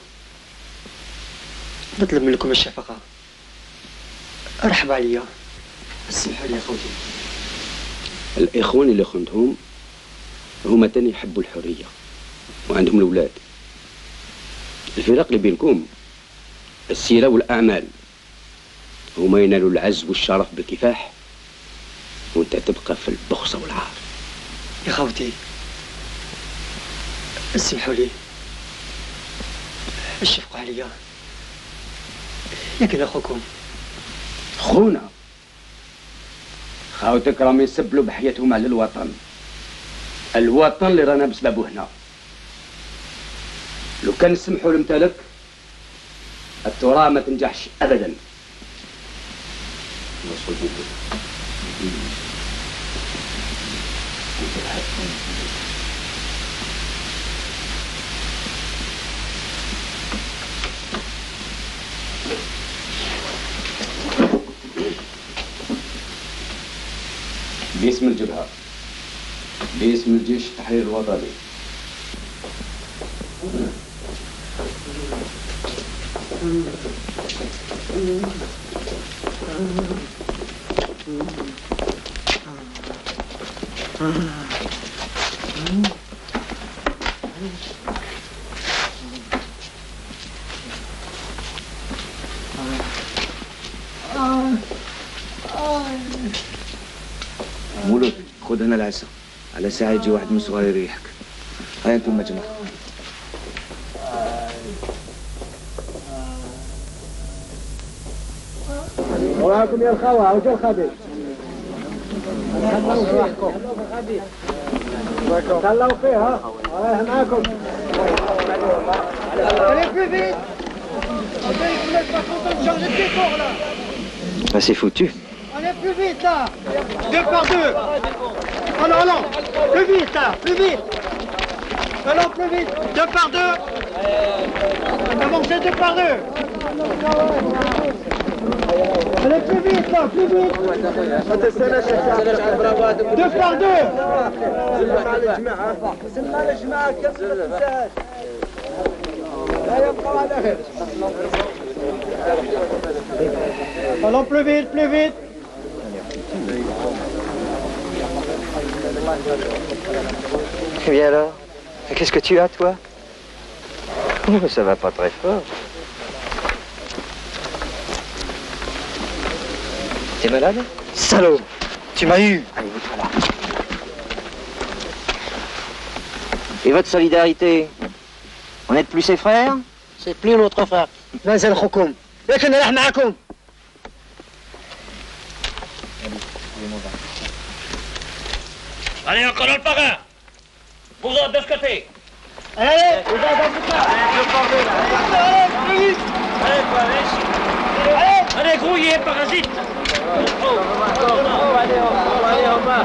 نطلب منكم الشفقة، ارحب عليا، سمحوا لي يا خوتي. الاخوان اللي خنتهم هما تاني يحبوا الحرية وعندهم الأولاد. الفرق اللي بينكم السيرة والأعمال، هما ينالوا العز والشرف بالكفاح وانت تبقى في البخصة والعار. يا خوتي اسمحوا لي، اشفقوا عليا، لكن اخوكم خونا خاوتك راهم يسبلوا بحياتهم على الوطن، الوطن اللي رانا بسببه هنا. لو كان نسمحوا لمثالك التراه ما تنجحش ابدا. باسم الجبهة، باسم الجيش التحرير الوطني، مولود خذ هنا العسى على ساعة يجي واحد من الصغار يريحك. هاي انتم مجمع. وراكم يا الخوة وجو الخبيث. خلوا فيها الله معاكم. Allez plus vite. Ah, c'est foutu. Allez plus vite là. Deux par deux. Allons, allons. Plus vite là, plus vite. Allons plus vite. Deux par deux. Avancez deux par deux. Allez plus vite là, plus vite. Deux par deux. Allons plus vite, plus vite. Et bien alors, qu'est-ce que tu as, toi? Oh, ça va pas très fort. T'es malade? Salaud! Tu m'as eu! Allez, mets-toi là. Et votre solidarité? On n'êtes plus ses frères? C'est plus notre frère. نزل خوكم، لكن راح معكم. Allez, encore le parrain. Vous autres de ce côté. Allez, vous avez un peu de Allez, plus vite. Allez, Paris. Allez, allez, grouillez, parasite. Oh, allez, allez, en bas.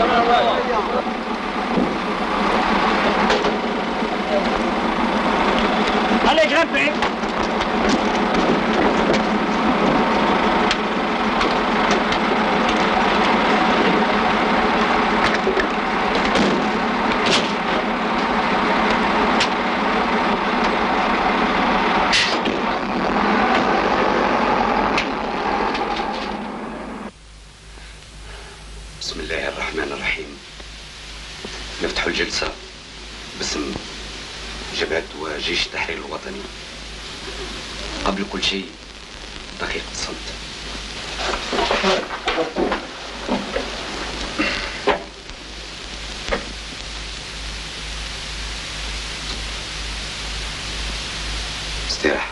Allez, grimpez. بسم الله الرحمن الرحيم. نفتح الجلسة باسم جبهة وجيش التحرير الوطني. قبل كل شيء دقيقة صمت. استراحة.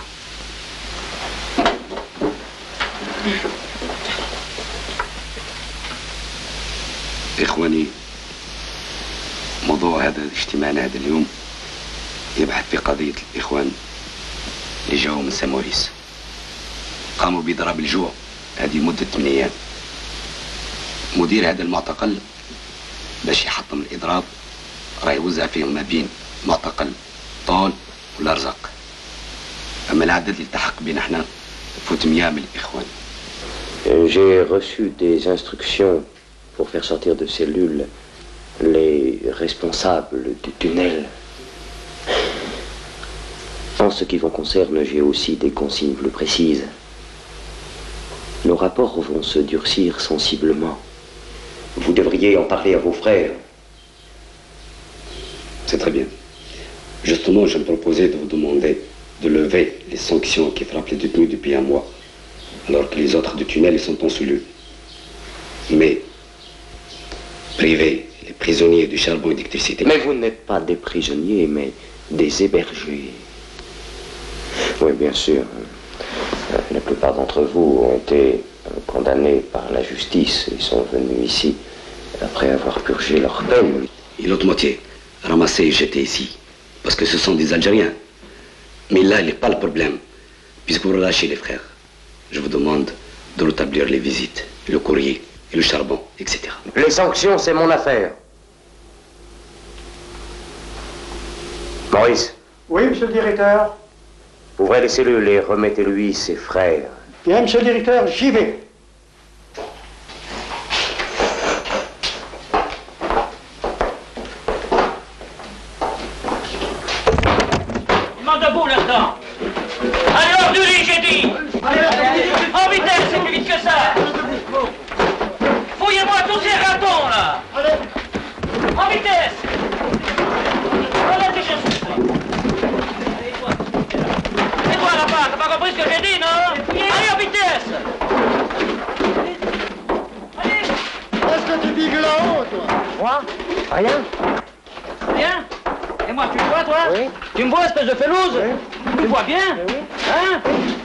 إخواني، موضوع هذا اجتماعنا هذا اليوم يبحث في قضية الإخوان اللي جاوا من ساموريس، قاموا بإضراب الجوع هذه مدة ثمان أيام. مدير هذا المعتقل باش يحطم الإضراب راه يوزع فيهم ما بين معتقل طول والأرزاق. أما العدد اللي التحق بينا احنا فوت مية من الإخوان. J'ai reçu des instructions pour faire sortir de cellules les responsables du tunnel. En ce qui vous concerne, j'ai aussi des consignes plus précises. Nos rapports vont se durcir sensiblement. Vous devriez en parler à vos frères. C'est très bien. Justement, je me proposais de vous demander de lever les sanctions qui frappent les détenus depuis un mois, alors que les autres du tunnel sont en cellule. Mais priver les prisonniers du charbon et d'électricité. Mais vous n'êtes pas des prisonniers, mais des hébergés. Oui, bien sûr. La plupart d'entre vous ont été condamnés par la justice et sont venus ici après avoir purgé leur peine. Et l'autre moitié, ramassée et jetée ici, parce que ce sont des Algériens. Mais là, il n'est pas le problème, puisque vous relâchez les frères. Je vous demande de rétablir les visites, le courrier, et le charbon, et cetera. Les sanctions, c'est mon affaire. Maurice. Oui, monsieur le directeur. Ouvrez les cellules et remettez-lui ses frères. Bien, monsieur le directeur, j'y vais. Il m'en debout là-dedans. Allez, hors du lit, j'ai dit. En vitesse, c'est plus vite que ça. Fouillez-moi tous ces ratons, là. En vitesse. Voilà tes chaussures. Et toi, là-bas, t'as pas compris ce que j'ai dit, non? Allez, en vitesse. Qu'est-ce que tu bigues là-haut, toi? Moi? Rien. Rien? Et moi, tu me vois, toi? Oui. Tu me vois, espèce de felouse? Oui. Tu me vois bien? Oui. Hein?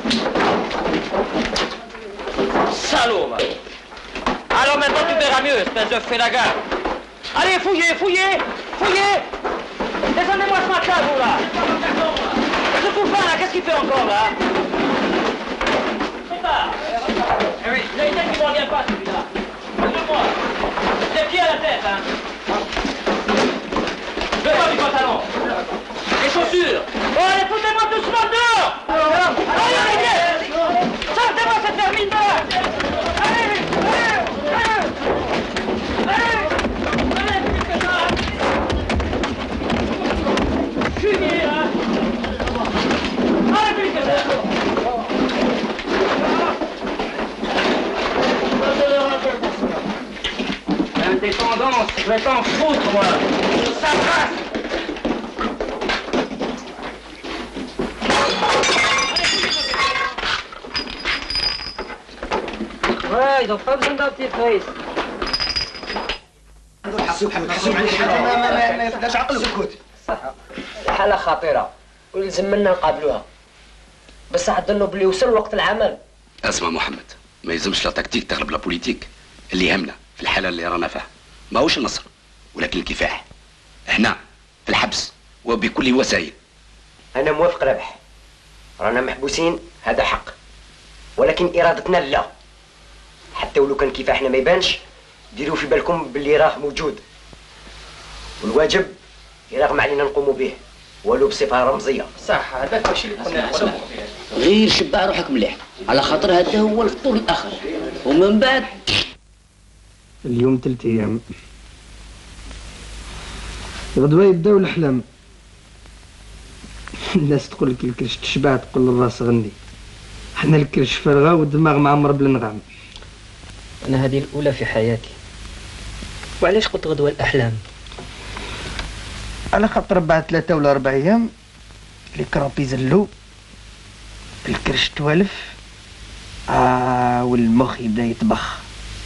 Salaud, va. Alors maintenant, tu verras mieux, espèce de félaga. Allez, fouillez, fouillez, fouillez. Descendez-moi ce matin, vous, là. Ce copain, là, qu'est-ce qu'il fait encore, là? C'est pas. Eh oui. Il a une tête qui ne me revient pas, celui-là. Regarde-moi. Des pieds à la tête, hein. Je vois du pantalon. Les chaussures. Oh, allez, foutez-moi doucement dehors. Allez, allez, sortez-moi cette vermine là. Allez, allez, allez. Allez, allez, plus que ça. Fumier, hein. Allez, plus que ça. Indépendance, je vais t'en foutre, moi. Ça passe. Ouais, ils n'ont pas besoin d'un petit face. ما يفداش عقل السكوت. الحالة خطيرة ويلزم منا نقابلوها. بس حظنوا باللي وصل وقت العمل. اسمع محمد، ما يلزمش لا تكتيك تغلب لا بوليتيك. اللي يهمنا في الحالة اللي رانا فيها ماهوش النصر ولكن الكفاح. احنا في الحبس وبكل وسائل. أنا موافق ربح. رانا محبوسين هذا حق. ولكن إرادتنا لا. حتى ولو كان كفاحنا ما يبانش ديروا في بالكم باللي راه موجود. والواجب يرغم علينا نقوموا به ولو بصفة رمزية. صح، هذاك ماشي اللي كنا نقولوا. غير شبع روحك مليح على خاطر هذا هو الفطور الآخر ومن بعد. اليوم ثلاث أيام. غدوة يبداو الأحلام. الناس تقول لك الكرش تشبع، تقول الراس غندي. حنا الكرش فارغة والدماغ معمر بالنغام. أنا هذه الأولى في حياتي. وعلاش قلت غدوة الأحلام؟ على خاطر بعد ثلاثة ولا أربع أيام لي كرامب يزلو، الكرش توالف، آه والمخ يبدا يطبخ.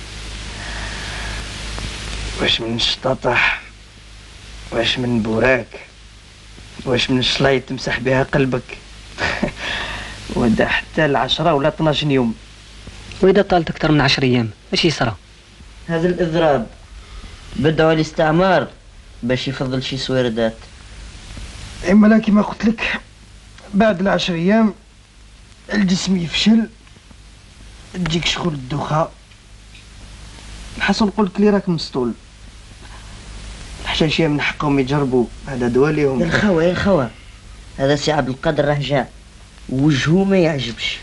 واش من شطاطح، واش من بوراك، واش من شلايط تمسح بها قلبك. ودا حتى العشرة ولا اثناش يوم. وإذا طالت أكثر من عشر أيام اش يصرى؟ هذا الإضراب بدعوا الاستعمار باش يفضل شي سويردات. اما لا كيما قلت لك بعد العشر ايام الجسم يفشل تجيك شغل الدوخة حسن قلت لي راك مسطول الحشاشية من حقهم يجربوا هذا دواليهم. يا الخوا يا الخوا هذا سي عبد القادر راه جا وجهه ما يعجبش.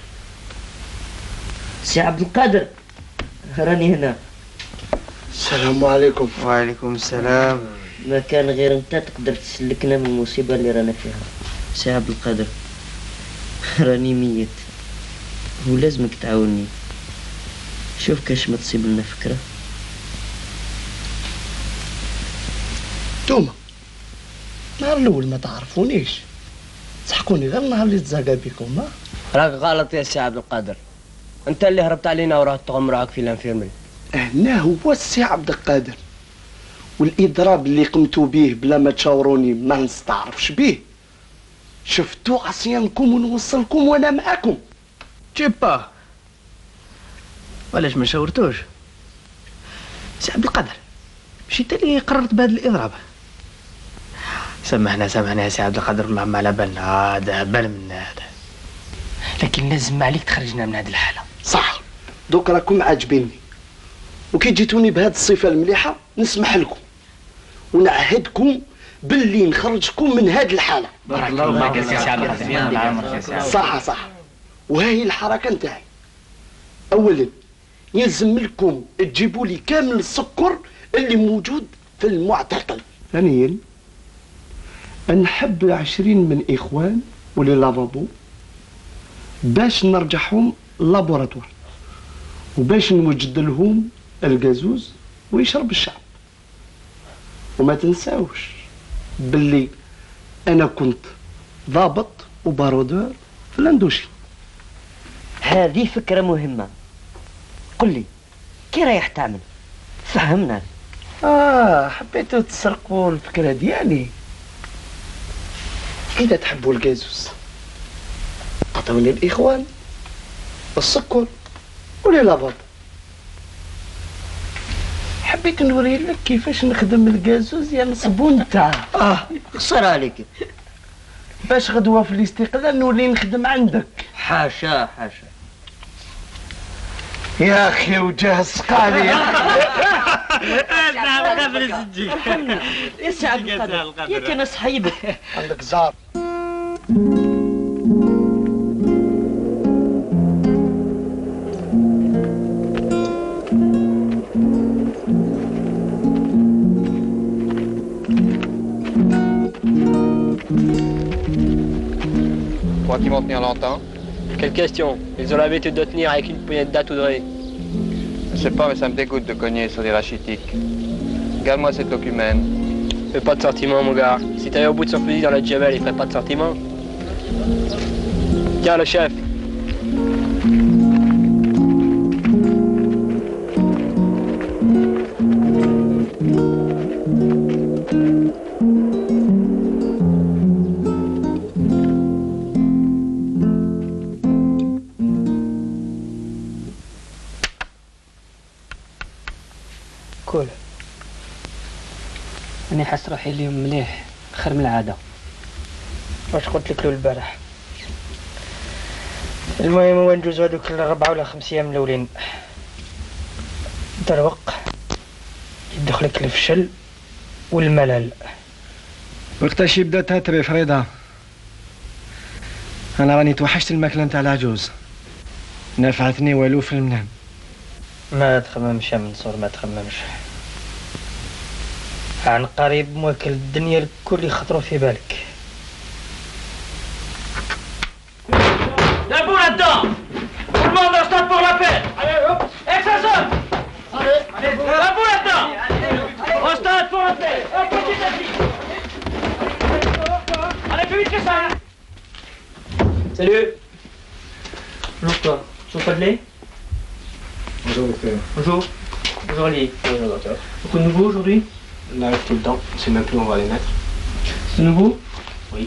سي عبد القادر راني هنا. السلام عليكم. وعليكم السلام. ما كان غير انت تقدر تسلكنا من المصيبة اللي رانا فيها. سي عبد القادر راني ميت ولازمك تعاوني. شوف كاش ما تصيب لنا فكرة. توما النهار الاول ما تعرفونيش تسحقوني غير النهار اللي تزاقى بكم. ها راك غلط يا سي عبد القادر، انت اللي هربت علينا وراه تغمر راك في الانفيرمري. هنا هو السي عبد القادر والاضراب اللي قمتوا به بلا ما تشاوروني ما نستعرفش به. شفتوا عصيانكم ونوصلكم وانا معاكم. جيبا ولاش ما شاورتوش؟ سي عبد القادر ماشي انت اللي قررت بهذا الاضراب. سامحنا سامحنا يا سي عبد القادر ما على بالنا هذا بال من هذا، لكن لازم عليك تخرجنا من هذه الحاله. صح دوك راكم عاجبيني وكي جيتوني بهذه الصفه المليحه نسمح لكم ونعهدكم باللي نخرجكم من هذه الحاله. بارك الله فيك يا سي عبد القادر. صح صح وهي الحركه نتاعي. اولا يلزم لكم تجيبوا لي كامل السكر اللي موجود في المعتقل. ثانيا نحب عشرين من اخوان ولي لافابو باش نرجعهم لابوراتوار وباش نوجد لهم الغازوز ويشرب الشعب. وما تنساوش باللي انا كنت ضابط وبارودور في الاندوشي. هذه فكرة مهمة. قل لي كي رايح تعمل؟ فهمنا. اه حبيتوا تسرقوا الفكرة ديالي. اذا تحبوا الغازوز عطوني الاخوان والسكر ولي لافاب. حبيت نوري لك كيفاش نخدم الغازوز يا الصبون تاعه. اه خسر عليك باش غدوه في الاستقلال نولي نخدم عندك. حاشا حاشا يا اخي وجه السقالي. يا سي عبد القادر ياك انا صحيبك. عندك زار. Toi qui m'en tenir longtemps. Quelle question? Ils ont l'habitude de tenir avec une poignée de dates ou de riz. Je sais pas, mais ça me dégoûte de cogner sur des rachitiques. Regarde-moi cette locumène. Fais pas de sentiments, mon gars. Si t'allais au bout de son fusil dans la Djebel, il ferait pas de sentiments. Tiens, le chef. كول أنا حاس روحي اليوم مليح خير من العادة. واش قلت لك له البارح؟ المهم هو نجوزو هذوك الربعة ولا خمس أيام الأولين دروق يدخلك الفشل والملل. وقتاش يبدا تاتري فريدة؟ أنا راني توحشت الماكلة نتاع العجوز نفعتني والو في المنام. ما تخممش يا منصور ما تخممش. عن قريب موكل الدنيا الكل يخطروا في بالك. Debout là-dedans! Tout le monde en stade pour la paix! Allez, hop! Extension! Allez, allez, debout là-dedans! Au stade pour la paix! Un petit à petit! Allez, plus vite que ça! Salut! Bonjour toi. Toujours pas de lait? Bonjour docteur. Bonjour. Bonjour Ali. Bonjour docteur. Beaucoup de nouveau aujourd'hui? On arrive tout le temps, on sait même plus où on va les mettre. C'est nouveau? Oui.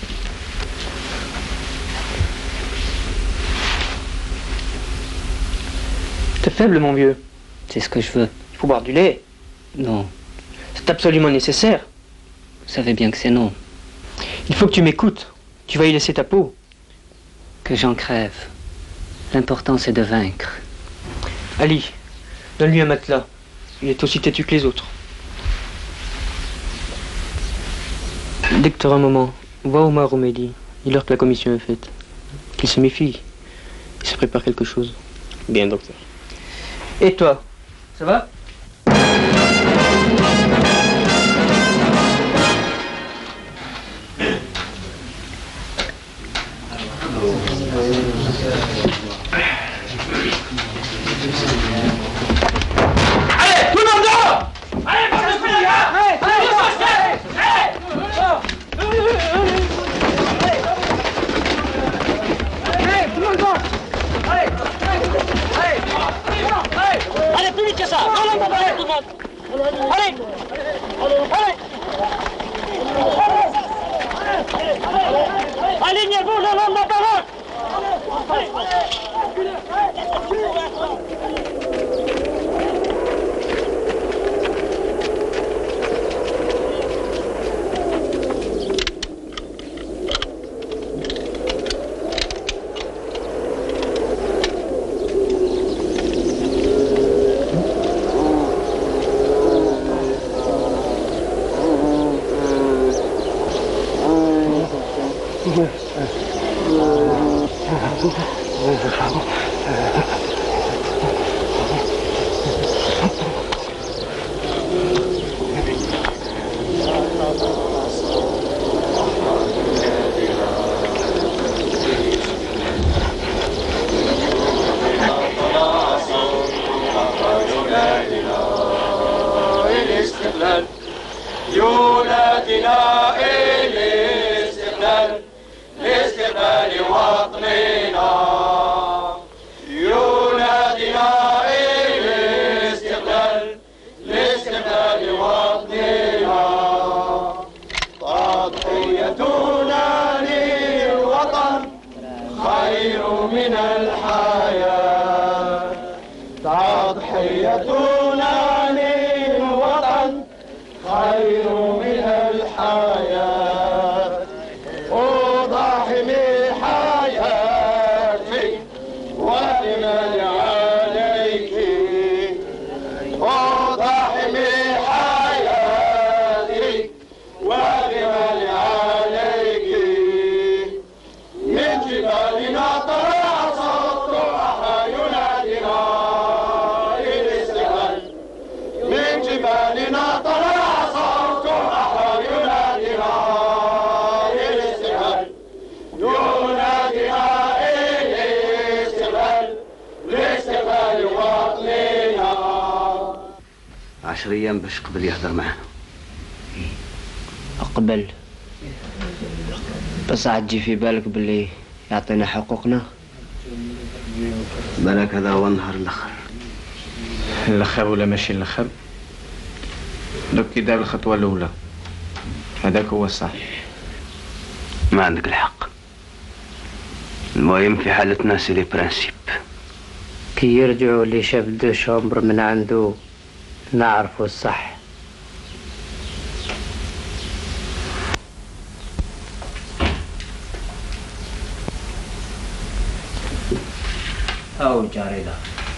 T'es faible mon vieux. C'est ce que je veux. Il faut boire du lait. Non, C'est absolument nécessaire. vous savez bien que c'est non. Il faut que tu m'écoutes. Tu vas y laisser ta peau. Que j'en crève. L'important c'est de vaincre. Ali, donne-lui un matelas. Il est aussi têtu que les autres. Dès que tu auras un moment, va Omar ou Mehdi. Dis-leur que la commission est faite. Qu'ils se méfient. Il se prépare quelque chose. Bien, docteur. Et toi, ça va? Allez, tout le monde dehors! Allez, bande de couillards! Allez, allez, allez, tout le monde dehors! Allez, allez, allez, allez, plus vite que ça! Non, non, non, allez, tout le monde! Allez, allez, allez, alignez-vous le long de la baraque! عشر ايام باش قبل يهضر معنا. أقبل بس عاد تجي في بالك باللي يعطينا حقوقنا. بالك هذا هو النهار الاخر. الاخر ولا ماشي الاخر؟ دوك كي دار الخطوه الاولى هذاك هو الصح. ما عندك الحق. المهم في حالتنا سي لي برانسيب. كي يرجعوا اللي شاف دو شامبر من عنده نعرفوا الصح. أو جاريدا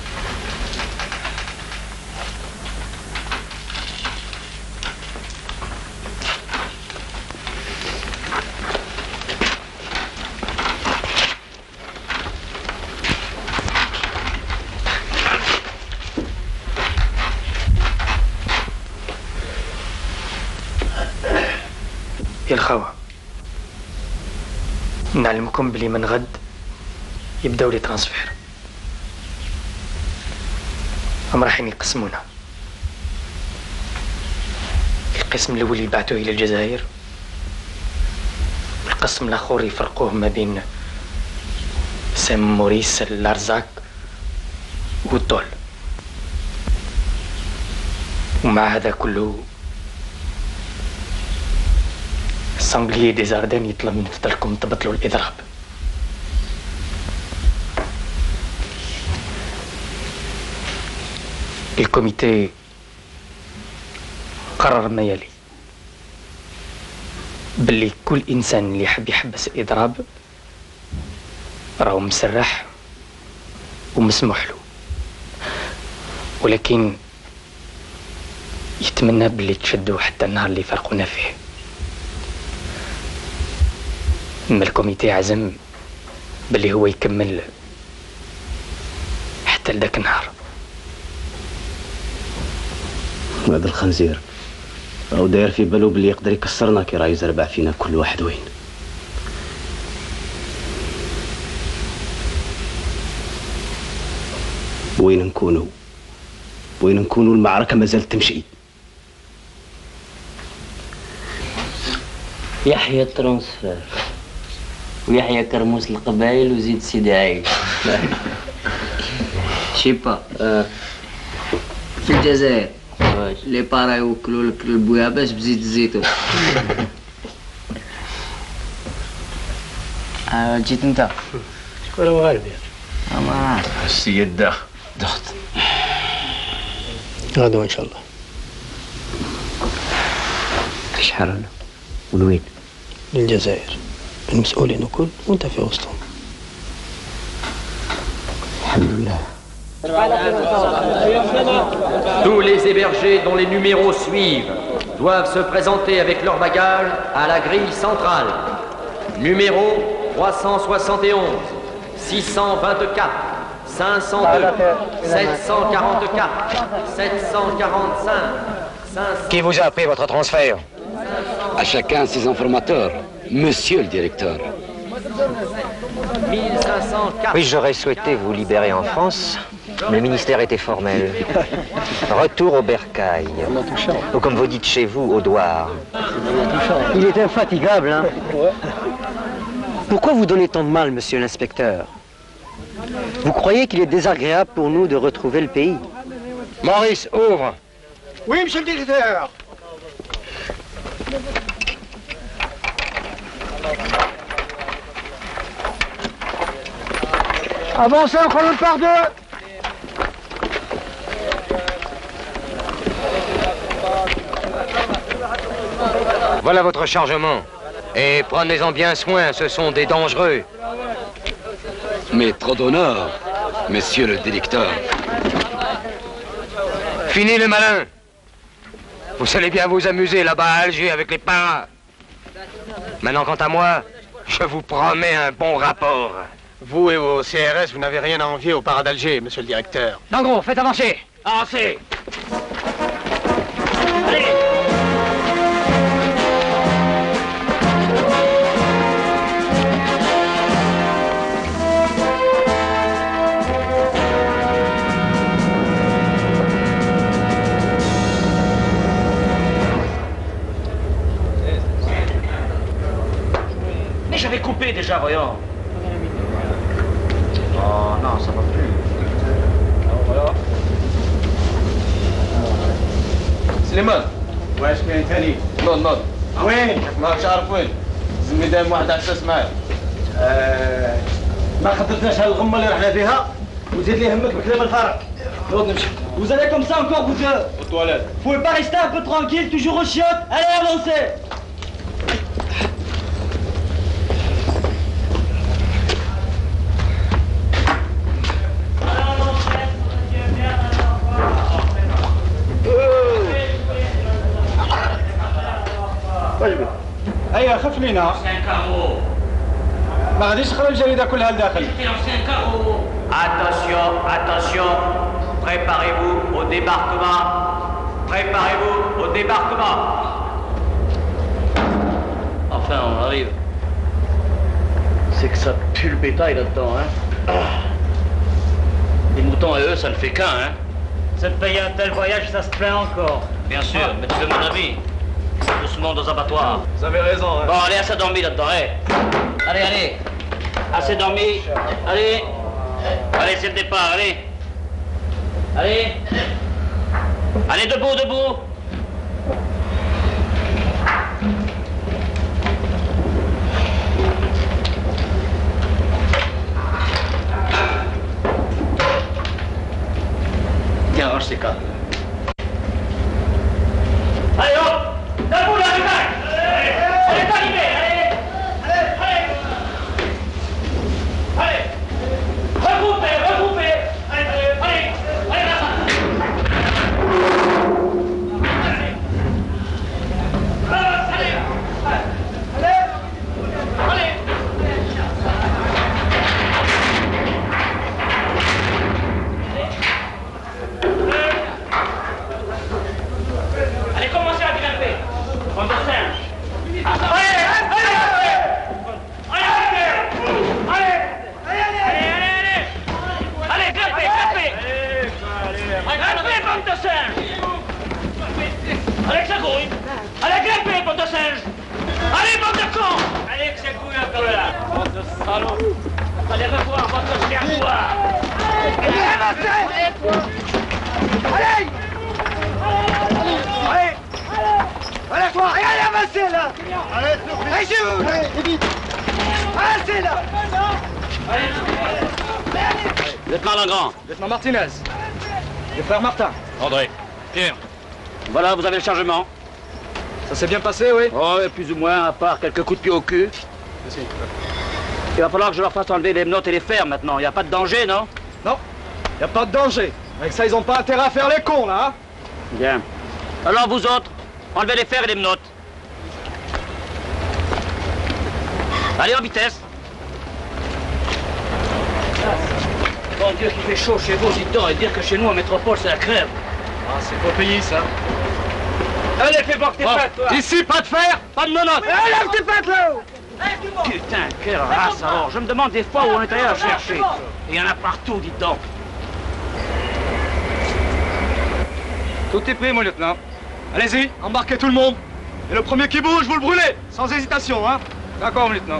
يا الخوة، نعلمكم بلي من غد يبداو لي ترانسفير. هم رايحين يقسمونا. القسم الاول يبعثوه الى الجزائر، والقسم الاخر يفرقوه ما بين سام موريس الارزاق والطول. ومع هذا كله السانجليي دي زاردين يطلب من فضلكم تبطلوا الإضراب. الكوميتي قرر ما يلي: باللي كل إنسان اللي يحب يحبس الإضراب راهو مسرح ومسموح له، ولكن يتمنى باللي تشدوا حتى النهار اللي فرقونا فيه. اما الكوميتي عزم باللي هو يكمل حتى لذاك النهار. هذا الخنزير راهو داير في بالو باللي يقدر يكسرنا كي راه يزربع فينا كل واحد وين. وين نكونوا وين نكونوا المعركة مازالت تمشي. يحيى الترونسفير ويحيى كرموس القبايل وزيد سيدي عايش. شيبا في الجزائر لي بارا يوكلوا لك البوياباس بزيت الزيتون. آه جيت انت؟ شكون هو غالبي؟ ما السيد داخل ضغط غدوة ان شاء الله. شحال هنا؟ ولوين؟ للجزائر، المسؤولين الكل وانت في وسطهم. الحمد لله. Tous les hébergés dont les numéros suivent doivent se présenter avec leur bagage à la grille centrale. Numéro trois cent soixante et onze, six cent vingt-quatre, cinq cent deux, sept cent quarante-quatre, sept cent quarante-cinq, cinq cent... Qui vous a appris votre transfert? À chacun ses informateurs, monsieur le directeur. mille cinq cent quatre. Oui, j'aurais souhaité vous libérer en France, mais le ministère était formel. Retour au bercail. Ou comme vous dites chez vous, au douar. Il est infatigable, hein? Pourquoi vous donnez tant de mal, monsieur l'inspecteur? Vous croyez qu'il est désagréable pour nous de retrouver le pays? Maurice, ouvre. Oui, monsieur le directeur. Avancez en colonne par deux. Voilà votre chargement. Et prenez-en bien soin, ce sont des dangereux. Mais trop d'honneur, monsieur le directeur. Fini le malin. Vous allez bien vous amuser là-bas à Alger avec les paras. Maintenant, quant à moi, je vous promets un bon rapport. Vous et vos C R S, vous n'avez rien à envier au paras d'Alger, monsieur le directeur. Dango, faites avancer. Avancez. Allez. Mais j'avais coupé déjà, voyons. Oh non, ça va plus. Alors voilà. سليمان واش كاين ثاني؟ نوض نوض. وين؟ ماكش عارف وين. الميدان واحد على اساس معاه. آه ما خدرتناش هالغمه اللي رحنا فيها وزيد لي همك بكلام الفارغ. نوض نمشي. Vous allez comme ça encore, vous deux? Aux toilettes. Vous pouvez pas rester un peu tranquille, toujours aux chiottes? Allez, avancez! طيب هيا خف لينا. ما غاديش تخرج الجريده كلها لداخل. Attention, attention, préparez-vous au débarquement. Préparez-vous au débarquement. Enfin, on arrive. C'est que ça pue le bétail là-dedans, hein. Les moutons et eux, ça ne fait qu'un, hein. Se payer un tel voyage, ça se plaint encore. Bien sûr, mais tu veux mon avis. Doucement dans abattoir. Vous avez raison, hein. Bon, allez, assez dormi là-dedans, hein. Allez, allez. Assez dormi. Allez. Allez, c'est le départ, allez. Allez. Allez, debout, debout. Tiens, range ces cadres. Allez, hop. Debout, là, le gars. On est arrivé, allez. Allez, allez. Allez. Regroupez, regroupez. Allez, allez, allez, allez, là-bas. Allez, bande de cons! Allez, que c'est le couille encore là! Bande de salauds! Vous allez revoir votre territoire! Allez, avancez! Allez! Allez! Allez, toi! Allez, avancez là! Allez, allez, chez vous! Allez, vite! Avancez là! Lieutenant Langrand. Lieutenant Martinez. Le frère Martin. André. Pierre. Voilà, vous avez le chargement. Ça s'est bien passé, oui? Oh, plus ou moins, à part quelques coups de pied au cul. Merci. Il va falloir que je leur fasse enlever les menottes et les fers maintenant. Il n'y a pas de danger, non? Non, il n'y a pas de danger. Avec ça, ils n'ont pas intérêt à faire les cons, là, hein? Bien. Alors, vous autres, enlevez les fers et les menottes. Allez, en vitesse. Bon Dieu qu'il fait chaud chez vous, dites donc, et dire que chez nous, en métropole, c'est la crève. Ah, c'est beau pays, ça. Allez, fais voir que t'es Bon, prête, toi. ici, pas de fer, pas de menottes. Allez, lève tes pattes, là. Putain, quelle race alors. Je me demande des fois où on est allé la chercher. Il y en a partout, dites donc. Tout est prêt, mon lieutenant. Allez-y, embarquez tout le monde. Et le premier qui bouge, vous le brûlez, sans hésitation, hein? D'accord, mon lieutenant.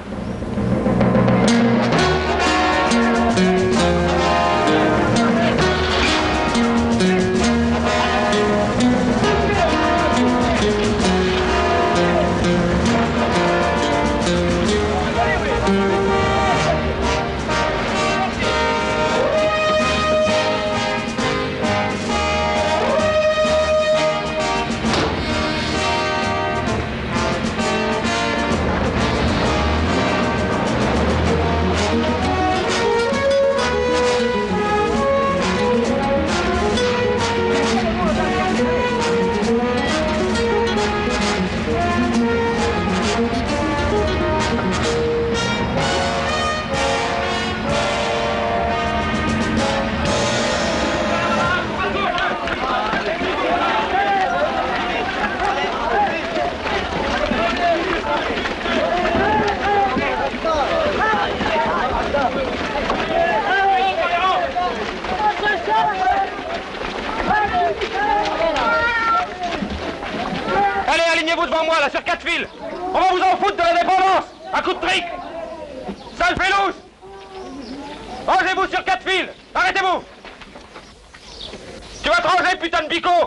Devant moi, là, sur quatre fils. On va vous en foutre de la dépendance. Un coup de trick. Sale félouche. Rangez-vous sur quatre fils. Arrêtez-vous. Tu vas te ranger, putain de bico.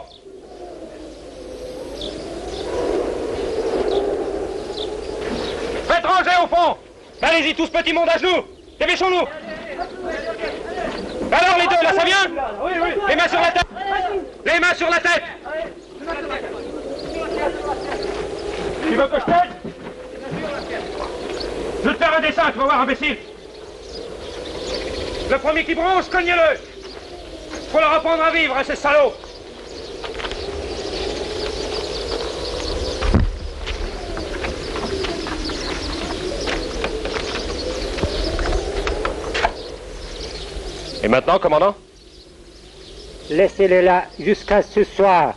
Faites ranger au fond. Allez-y, tous petit monde à genoux. Dépêchons-nous. Alors, les deux, là, ça vient? Oui, oui. Les mains sur la tête. Les mains sur la tête. Tu veux que je t'aide? Je vais te faire un dessin, tu vas voir, imbécile. Le premier qui bronze, cognez-le. Faut leur apprendre à vivre, hein, ces salauds. Et maintenant, commandant? Laissez-les là jusqu'à ce soir.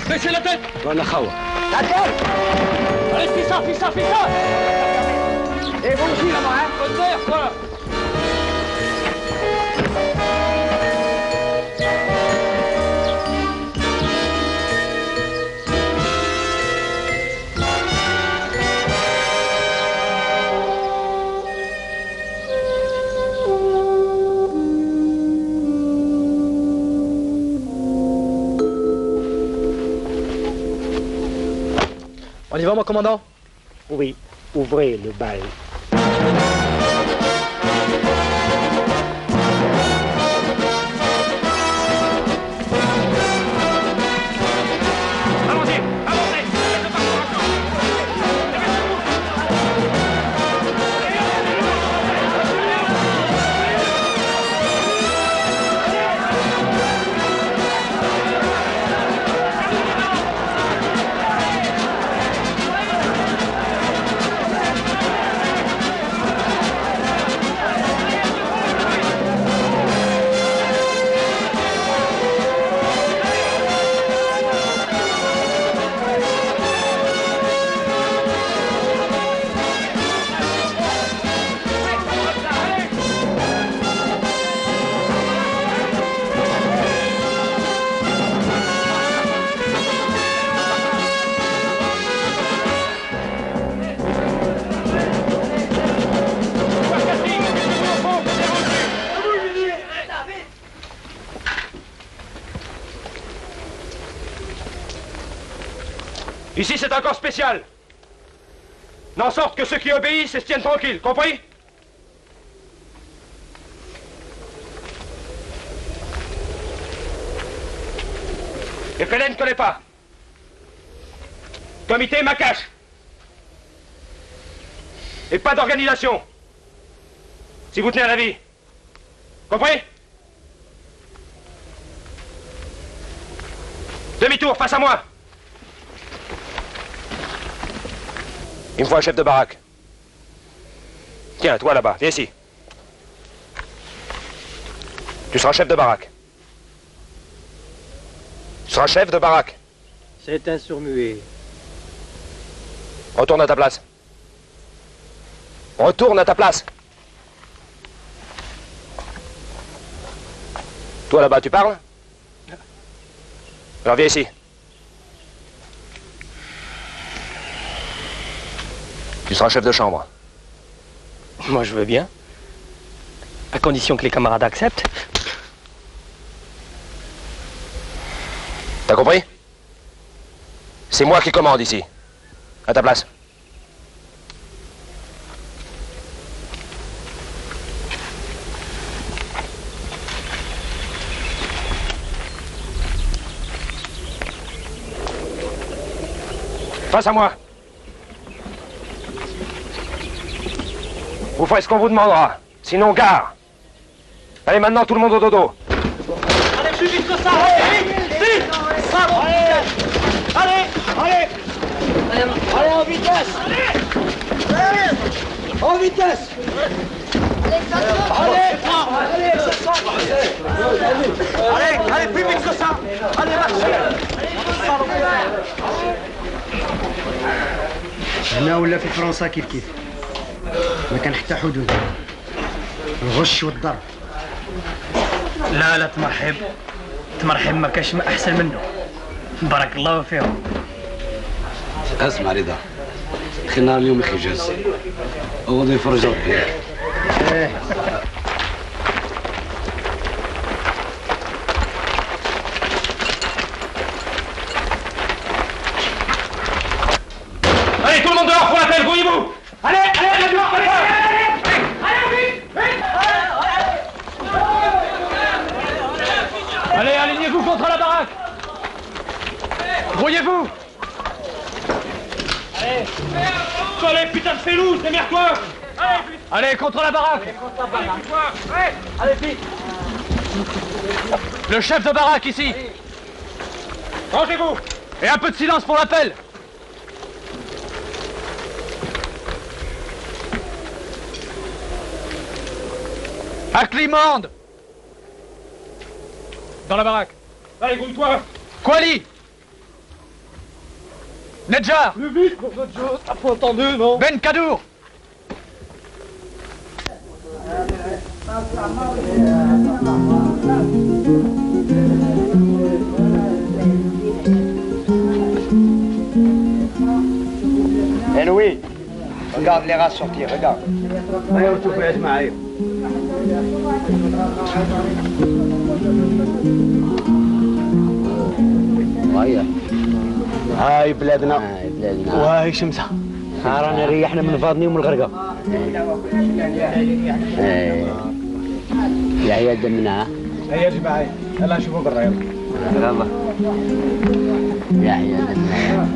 Baissez la tête. Bonne khawa. La tête. Allez, fais ça, fais ça, fais ça. Et vous aussi là-bas, hein. Bonne terre, quoi. On y va, mon commandant? Oui, ouvrez le bal. Allons-y, avancez. Ici, c'est un corps spécial. N'en sorte que ceux qui obéissent se tiennent tranquilles, compris? Et F L N ne connaît pas. Comité Makache. Et pas d'organisation. Si vous tenez à la vie. Compris? Demi-tour, face à moi. Il me faut un chef de baraque. Tiens, toi là-bas, viens ici. Tu seras chef de baraque. Tu seras chef de baraque. C'est un sourd-muet. Retourne à ta place. Retourne à ta place. Toi là-bas, tu parles? Alors viens ici. Tu seras chef de chambre. Moi, je veux bien. À condition que les camarades acceptent. T'as compris? C'est moi qui commande ici. À ta place. Face à moi. Vous ferez ce qu'on vous demandera. Sinon, gare. Allez, maintenant, tout le monde au dodo. Allez, plus vite que ça. Allez, vite, vite. Allez, allez. Allez, allez, en vitesse. Allez, en vitesse. Allez, allez, allez, allez, plus vite que ça. Allez, marchez. هنا ولا في فرنسا كيف كيف ما كان حتى حدود الغش والضرب. لا لا تمرحب تمرحب ما كاش ما احسن منه. بارك الله فيهم. اسمع رضا، اخي النهار اليوم اخي جاز اغض يفرج ربي. Allez, tout le monde dehors, pour l'appel, grouillez-vous. Allez, allez, allez, dehors, allez, allez, allez, vite, vite. Allez, alignez-vous contre la baraque. Grouillez-vous. Allez, allez, putain de félou, démerde-toi. Allez, contre la baraque. Allez, allez, vite. Le chef de baraque, ici. Rangez-vous. Et un peu de silence pour l'appel. Acclimande. Dans la baraque. Allez, grouille-toi. Quali. Nedjar. Plus vite pour notre jeu. T'as pas entendu, non? Ben Kadour. Eh Louis, regarde les rats sortir, regarde. هاي بلادنا هاي بلادنا وهاي شمسها. رانا ريحنا من فاضني ومن الغرقة. ايه يا عيال دمنا. هيا يا جماعة يلا نشوفوا برا يلا. يلا يا عيال دمنا.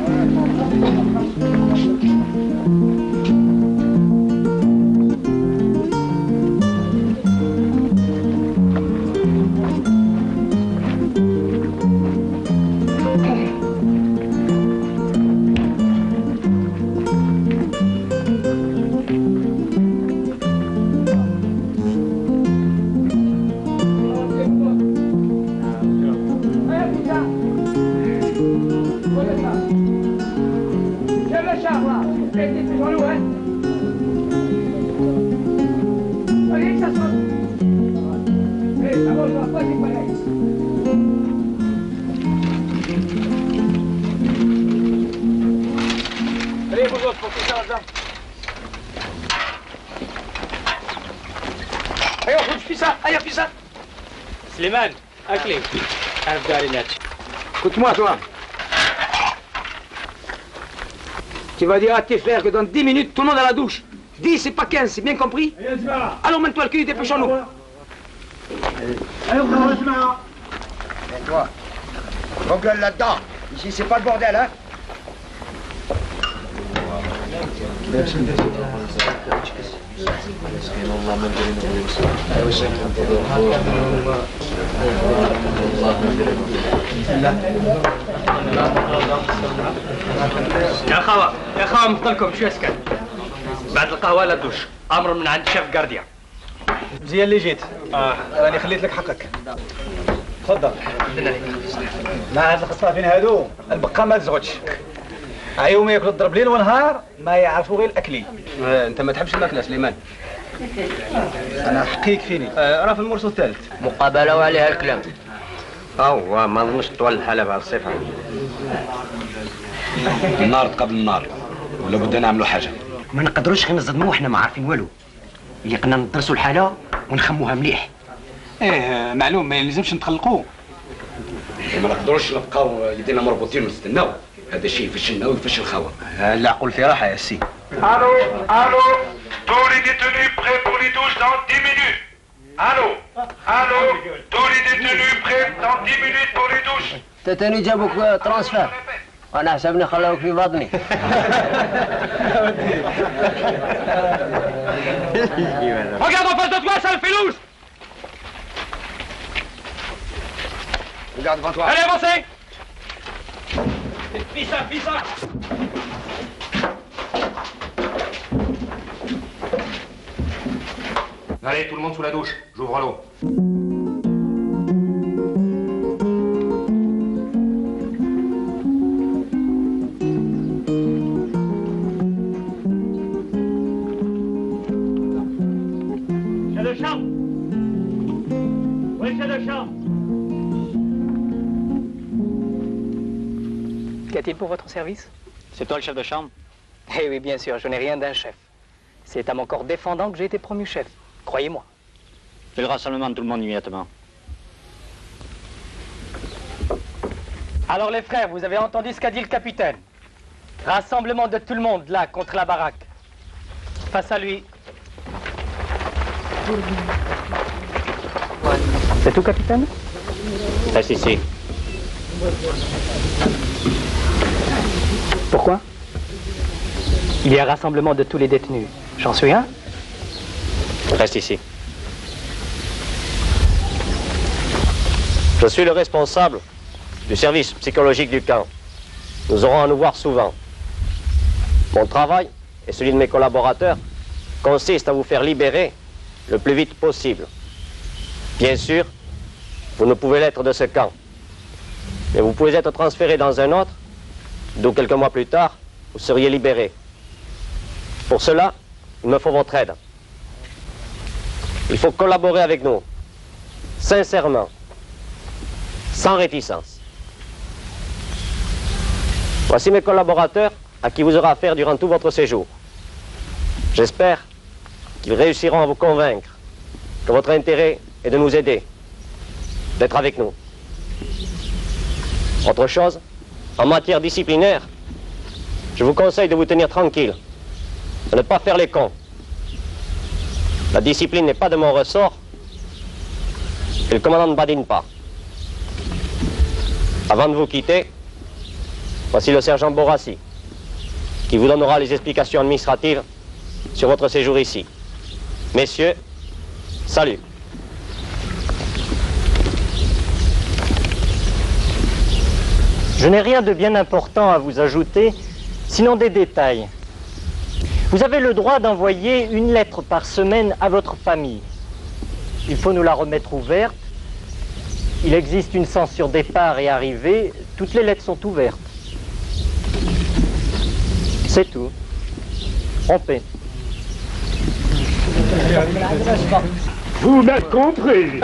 Slimane, أكلي. عارف داري ناتش. Écoute-moi, toi. Tu vas dire à tes frères que dans dix minutes, tout le monde à la douche. dix, c'est pas quinze, c'est bien compris? Alors mène-toi le cul, dépêchons-nous. Allez, on va voir. Et toi, vos gueules là-dedans. Ici, c'est pas le bordel, hein? يا خوا يا خوا مفضلكم شو اسكت بعد القهوه لا دوش امر من عند شيف جارديان. زين اللي جيت. اه راني خليت لك حقك. تفضل. مع هاد الخصافين هادو البقاء ما تزغدش. عيوم ياكلوا الضرب ليل ونهار ما يعرفوا غير الاكلي. آه، انت ما تحبش الماكله سليمان. انا حقيق فيني. آه، راه في المرسل الثالث. مقابله وعليها الكلام. هو ما نظنش طول الحاله بهذه الصفه. النار قبل النار ولا بد نعملوا حاجه. ما نقدروش غير نصدموا وحنا ما عارفين والو. يقنا ندرسوا الحاله ونخموها مليح. ايه معلوم ما يلزمش نتقلقوا. ما نقدروش نبقاو يدينا مربوطين ونستناو. هذا الشيء يفشلنا ويفشل الخوا. العقل في راحه يا سي. Allô, allô, tous les détenus prêts pour les douches dans dix minutes. Allô, allô, tous les détenus prêts dans dix minutes pour les douches. تتاني جابوك ترانسفير. انا حسبني خلاوك في بطني. Regarde en face de toi, sale filouche. Regarde devant toi. Allez, avancez. Pissa, pissa. Allez, tout le monde sous la douche, j'ouvre l'eau. Chef de chambre. Oui, chef de chambre. Qu'y a-t-il pour votre service? C'est toi le chef de chambre? Eh oui, bien sûr, je n'ai rien d'un chef. C'est à mon corps défendant que j'ai été promu chef. Croyez-moi. Fais le rassemblement de tout le monde immédiatement. Alors les frères, vous avez entendu ce qu'a dit le capitaine. Rassemblement de tout le monde, là, contre la baraque. Face à lui. C'est tout, capitaine? Reste ici. Pourquoi? Il y a rassemblement de tous les détenus. J'en suis un? Reste ici. Je suis le responsable du service psychologique du camp. Nous aurons à nous voir souvent. Mon travail et celui de mes collaborateurs consiste à vous faire libérer le plus vite possible. Bien sûr, vous ne pouvez l'être de ce camp, mais vous pouvez être transféré dans un autre d'où quelques mois plus tard, vous seriez libéré. Pour cela, il me faut votre aide. Il faut collaborer avec nous, sincèrement, sans réticence. Voici mes collaborateurs à qui vous aurez affaire durant tout votre séjour. J'espère qu'ils réussiront à vous convaincre que votre intérêt est de nous aider, d'être avec nous. Autre chose, en matière disciplinaire, je vous conseille de vous tenir tranquille, de ne pas faire les cons. La discipline n'est pas de mon ressort et le commandant ne badine pas. Avant de vous quitter, voici le sergent Borassi, qui vous donnera les explications administratives sur votre séjour ici. Messieurs, salut. Je n'ai rien de bien important à vous ajouter, sinon des détails. Vous avez le droit d'envoyer une lettre par semaine à votre famille. Il faut nous la remettre ouverte. Il existe une censure départ et arrivée. Toutes les lettres sont ouvertes. C'est tout. En paix. Vous m'avez compris.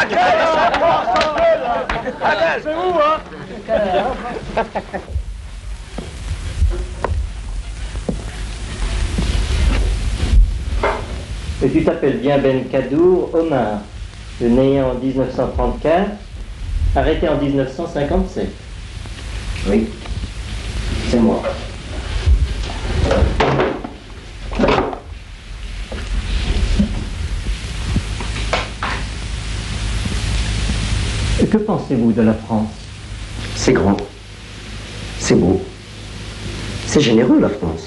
C'est vous, hein? Et tu t'appelles bien Ben Kadour Omar, né en mille neuf cent trente-quatre, arrêté en mille neuf cent cinquante-sept. Oui, c'est moi. Et que pensez-vous de la France? C'est grand, c'est beau, c'est généreux la France.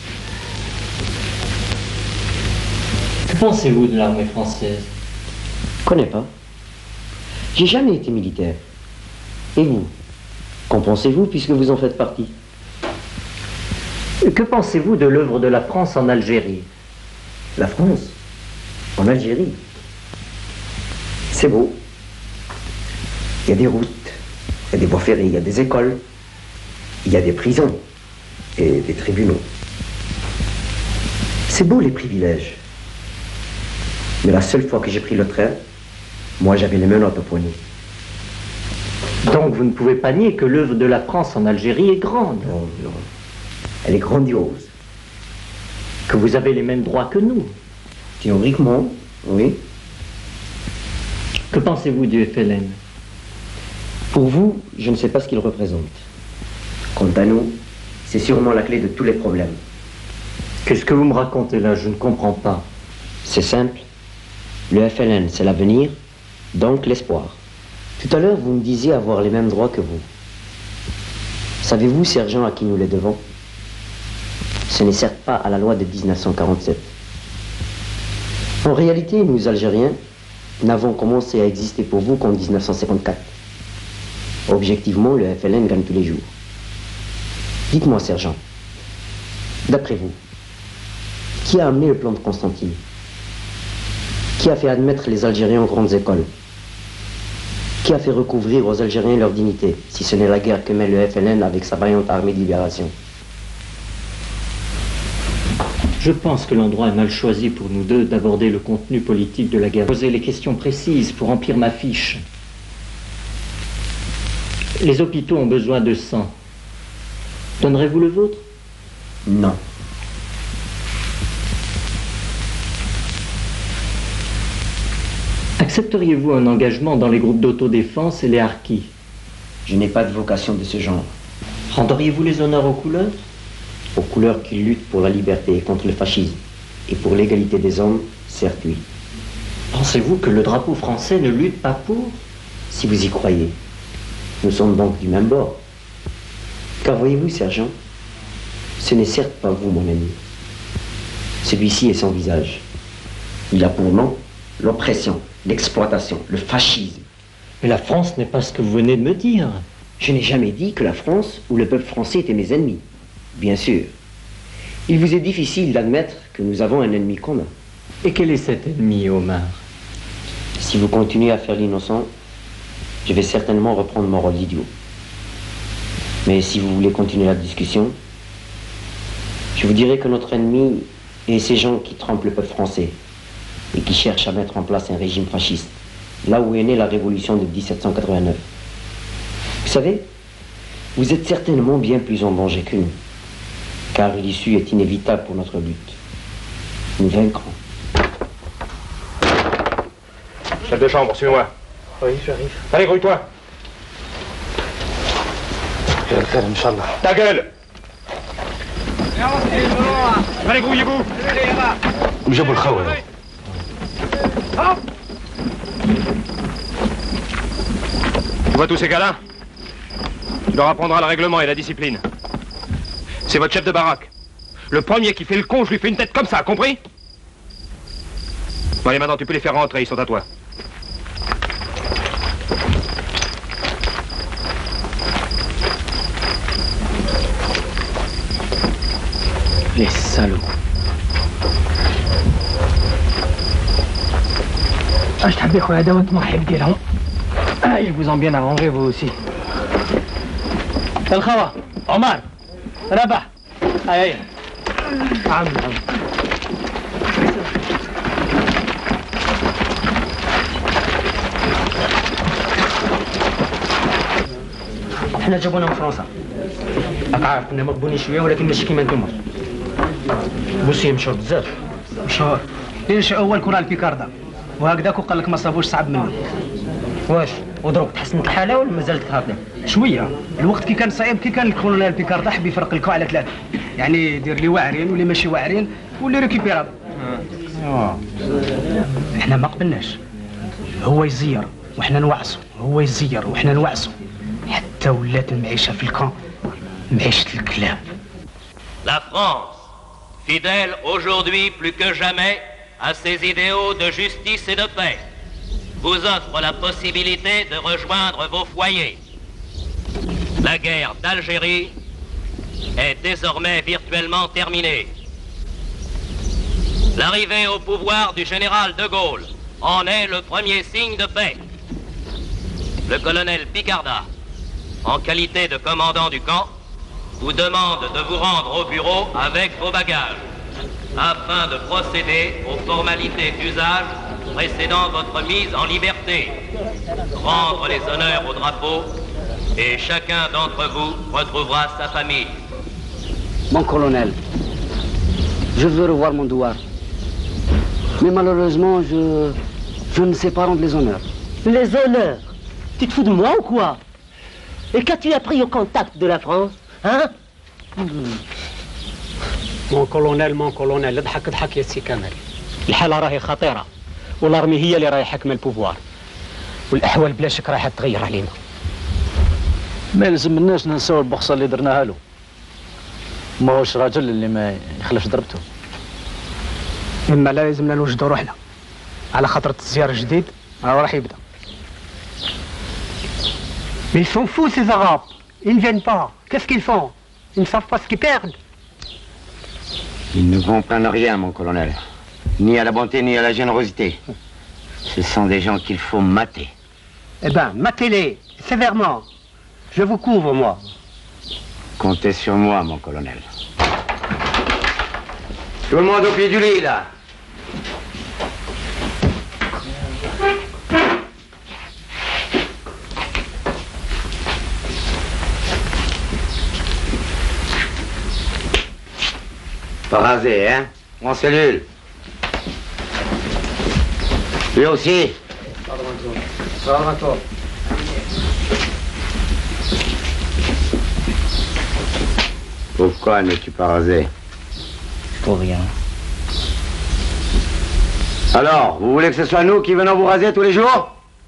Que pensez-vous de l'armée française? Je connais pas. J'ai jamais été militaire. Et vous? Qu'en pensez-vous puisque vous en faites partie? Et que pensez-vous de l'œuvre de la France en Algérie? La France? En Algérie? C'est beau. Il y a des routes, il y a des voies ferrées, il y a des écoles, il y a des prisons et des tribunaux. C'est beau les privilèges. Mais la seule fois que j'ai pris le train, moi j'avais les menottes au poignet. Donc vous ne pouvez pas nier que l'œuvre de la France en Algérie est grande. Non, non. Elle est grandiose. Que vous avez les mêmes droits que nous. Théoriquement, oui. Que pensez-vous du F L N? Pour vous, je ne sais pas ce qu'il représente. Quant à nous, c'est sûrement la clé de tous les problèmes. Qu'est-ce que vous me racontez là? Je ne comprends pas. C'est simple. Le F L N, c'est l'avenir, donc l'espoir. Tout à l'heure, vous me disiez avoir les mêmes droits que vous. Savez-vous, sergent, à qui nous les devons? Ce n'est certes pas à la loi de mille neuf cent quarante-sept. En réalité, nous, Algériens, n'avons commencé à exister pour vous qu'en mille neuf cent cinquante-quatre. Objectivement, le F L N gagne tous les jours. Dites-moi, sergent, d'après vous, qui a amené le plan de Constantine? Qui a fait admettre les Algériens aux grandes écoles? Qui a fait recouvrir aux Algériens leur dignité, si ce n'est la guerre que mène le F L N avec sa vaillante armée de libération? Je pense que l'endroit est mal choisi pour nous deux d'aborder le contenu politique de la guerre. Poser les questions précises pour remplir ma fiche. Les hôpitaux ont besoin de sang. Donnerez-vous le vôtre? Non. Accepteriez-vous un engagement dans les groupes d'autodéfense et les harkis? Je n'ai pas de vocation de ce genre. Rendriez-vous les honneurs aux couleurs? Aux couleurs qui luttent pour la liberté et contre le fascisme. Et pour l'égalité des hommes, certes oui. Pensez-vous que le drapeau français ne lutte pas pour? Si vous y croyez. Nous sommes donc du même bord. Car voyez-vous, sergent, ce n'est certes pas vous, mon ami. Celui-ci est sans visage. Il a pour nom l'oppression, l'exploitation, le fascisme. Mais la France n'est pas ce que vous venez de me dire. Je n'ai jamais dit que la France ou le peuple français étaient mes ennemis. Bien sûr. Il vous est difficile d'admettre que nous avons un ennemi commun. Et quel est cet ennemi, Omar? Si vous continuez à faire l'innocent, je vais certainement reprendre mon rôle d'idiot. Mais si vous voulez continuer la discussion, je vous dirai que notre ennemi est ces gens qui trompent le peuple français et qui cherchent à mettre en place un régime fasciste, là où est née la révolution de dix-sept cent quatre-vingt-neuf. Vous savez, vous êtes certainement bien plus en danger que nous, car l'issue est inévitable pour notre but. Nous vaincrons. Chef de chambre, suivez-moi. Oui, j'arrive. Allez, grouille-toi. Ta gueule. Allez, grouillez-vous. جابوا الخوة. Tu vois tous ces gars-là? Il leur apprendra le règlement et la discipline. C'est votre chef de baraque. Le premier qui fait le con, je lui fais une tête comme ça, compris? Bon, allez, maintenant, tu peux les faire rentrer, ils sont à toi. Les salauds. اش تحب يا خويا دوت مرحب ديالهم. Ils vous ont bien arrangé vous aussi. الخوا عمر ربح. اي عم عم. احنا جابونا من فرنسا. راك عارف كنا مغبونين شويه ولكن ماشي كيما نتوما. بوسي مشهور بزاف. مشهور. ليش اول كره البيكاردا وهكذاك وقال لك ما صابوش صعب منه. واش ودروك تحسنت الحاله ولا مازالت هكذا؟ شويه. الوقت كي كان صعيب كي كان الكولونيل بيكاردا حب يفرق لكم على ثلاثه. يعني يدير لي واعرين واللي ماشي واعرين واللي ريكيبيرابل. اه. احنا ما قبلناش. هو يزير وحنا نوعصوا، هو يزير وحنا نوعصوا. حتى ولات المعيشه في الكون معيشه الكلاب. La France, fidèle aujourd'hui plus que jamais à ses idéaux de justice et de paix, vous offre la possibilité de rejoindre vos foyers. La guerre d'Algérie est désormais virtuellement terminée. L'arrivée au pouvoir du général de Gaulle en est le premier signe de paix. Le colonel Picarda, en qualité de commandant du camp, vous demande de vous rendre au bureau avec vos bagages, afin de procéder aux formalités d'usage précédant votre mise en liberté, rendre les honneurs au drapeau, et chacun d'entre vous retrouvera sa famille. Mon colonel, je veux revoir mon douar. Mais malheureusement, je, je ne sais pas rendre les honneurs. Les honneurs? Tu te fous de moi ou quoi? Et qu'as-tu appris au contact de la France? Hein? مون كولونيل مون كولونيل اضحك اضحك يا سي كمال. الحاله راهي خطيره والارمي هي اللي راهي حاكمه البوفوار والاحوال بلا شك راح تغير علينا. ما يلزمناش ننساو البخصه اللي درناها له. ماهوش راجل اللي ما يخلفش ضربته. اما لا لازمنا نوجدوا روحنا على خاطر التزيار الجديد راه راح يبدا. Mais ils sont fous ces Arabes. Ils ne viennent pas. Qu'est-ce qu'ils font? Ils ne savent pas ce qu'ils perdent. Ils ne comprennent rien, mon colonel. Ni à la bonté, ni à la générosité. Ce sont des gens qu'il faut mater. Eh ben, matez-les, sévèrement. Je vous couvre, moi. Comptez sur moi, mon colonel. Tout le monde au pied du lit, là. Pas rasé, hein? En cellule. Lui aussi. Pourquoi n'es-tu pas rasé? Pour rien. Alors, vous voulez que ce soit nous qui venons vous raser tous les jours?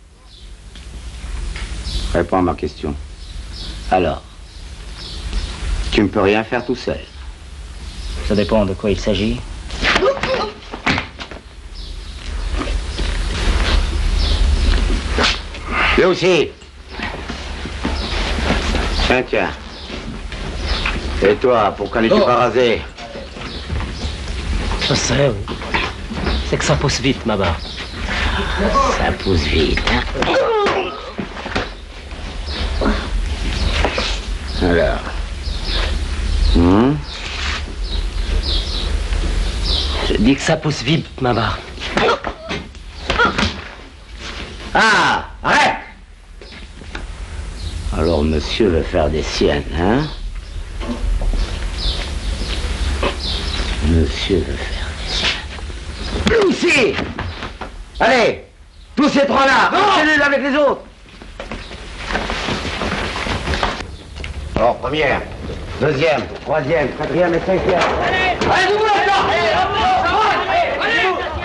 Réponds à ma question. Alors? Tu ne peux rien faire tout seul. Ça dépend de quoi il s'agit. Lui aussi. Tiens, tiens. Et toi, pourquoi n'es-tu Oh. pas rasé? C'est que ça pousse vite, ma barre. Ça pousse vite, hein? Alors. Hmm? Je dis que ça pousse vite, ma barre. Ah, arrête! Alors monsieur veut faire des siennes, hein? Monsieur veut faire des siennes. Ici! Allez! Tous ces trois-là! Marchez-les avec les autres! Alors, première, deuxième, troisième, quatrième et cinquième. Allez, allez, vous là-dedans! Allez, allez,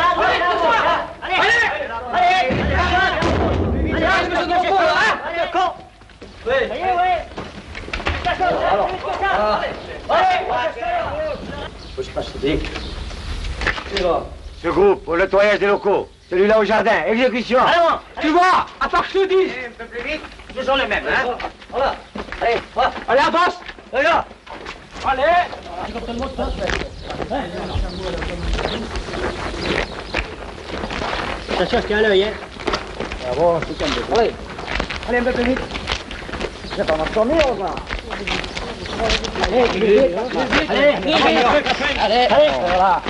Ce groupe au nettoyage des locaux, celui-là au jardin, exécution. Allons, tu vois, à part que je te dise. Un peu plus vite, ce sont les mêmes, hein. Voilà. Allez, va. Allez, avance. Allez, là. Allez. Attention, je tiens à l'œil, hein. Ah bon, c'est calme. Allez. Allez, un peu plus vite. C'est pas marche tourner, on va. Allez, plus vite. Allez, allez, allez. Voilà.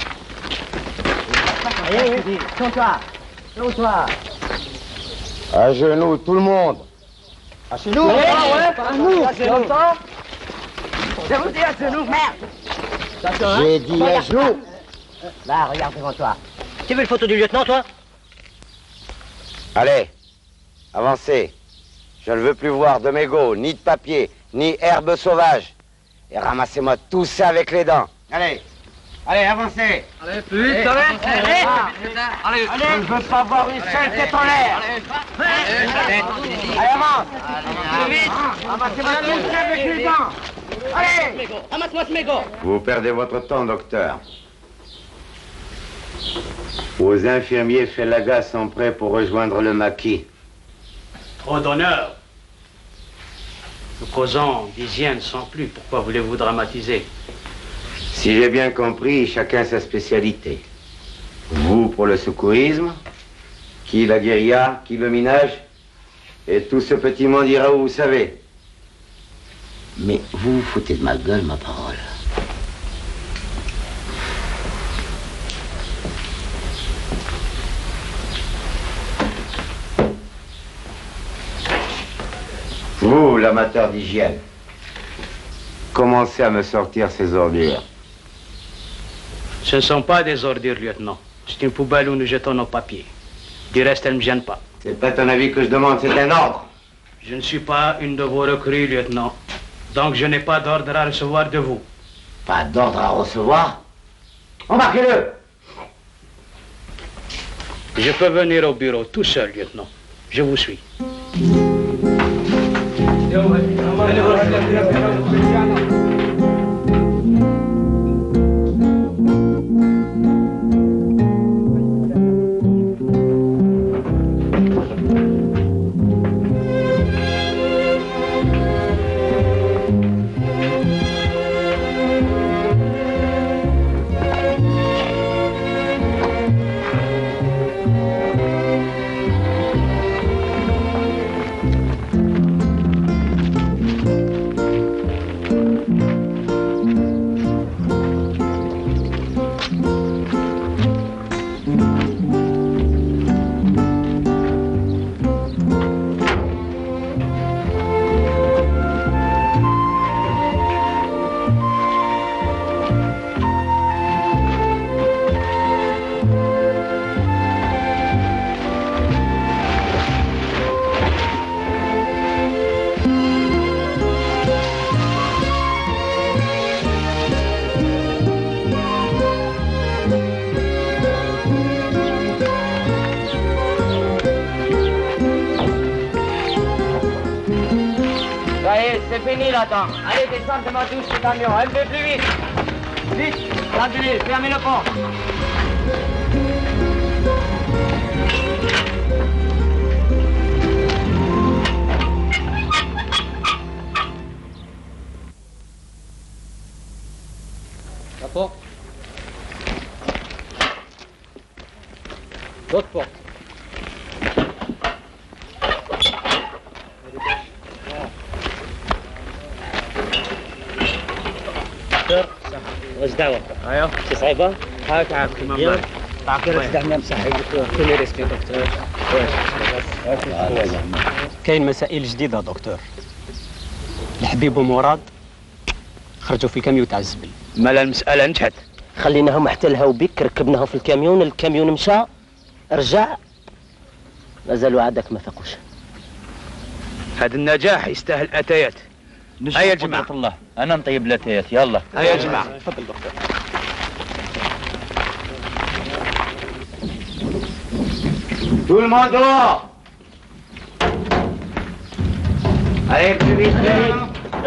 Allez, allez. Tiens-toi. Tiens-toi. À genoux, tout le monde. À genoux, ouais, ouais, à genoux. À genoux. Je vous dis à genoux, merde. J'ai dit à genoux. Là, regarde devant toi. Tu veux une photo du lieutenant, toi? Allez, avancez. Je ne veux plus voir de mégots, ni de papier, ni herbe sauvage. Et ramassez-moi tout ça avec les dents. Allez, allez, avancez. Allez, plus vite, allez. Allez, allez. Je ne veux pas voir une seule tête en l'air. Allez, avance. Plus vite. Ramassez-moi tout ça avec les dents. Allez. Ramasse-moi ce mégot. Vous perdez votre temps, docteur. Vos infirmiers Félaga sont prêts pour rejoindre le maquis. Trop d'honneur. Nous causons d'hygiène sans plus. Pourquoi voulez-vous dramatiser? Si j'ai bien compris, chacun sa spécialité. Vous pour le secourisme, qui la guérilla, qui le minage, et tout ce petit monde ira où vous savez. Mais vous vous foutez de ma gueule, ma parole. Vous, l'amateur d'hygiène, commencez à me sortir ces ordures. Ce ne sont pas des ordures, lieutenant. C'est une poubelle où nous jetons nos papiers. Du reste, elles ne me gênent pas. C'est pas ton avis que je demande, c'est un ordre. Je ne suis pas une de vos recrues, lieutenant. Donc je n'ai pas d'ordre à recevoir de vous. Pas d'ordre à recevoir? Embarquez-le! Je peux venir au bureau tout seul, lieutenant. Je vous suis. C'est fini là-dedans. Allez, descends de ma douche, ce camion. Un peu plus vite. Vite, l'ambulance, fermez le pont. La porte. L'autre porte. دكتور واش دعوة؟ ايوه شي صعيبة؟ هاك عافاك مزيان تعرف دعنا بصحة دكتور كل ريسبي دكتور كاين مسائل جديدة دكتور الحبيب ومراد خرجوا في الكاميو تاع الزبل مالا المسألة نجحت خليناهم حتى لهاو بك ركبناهم في الكاميون الكاميون مشى رجع مازالوا عادك ما فاقوش هذا النجاح يستاهل اتايات هيا يا جماعة الله انا نطيب الاتايات يلا هيا يا جماعة تفضل دكتور Tout le monde dehors. Allez, plus vite, plus vite.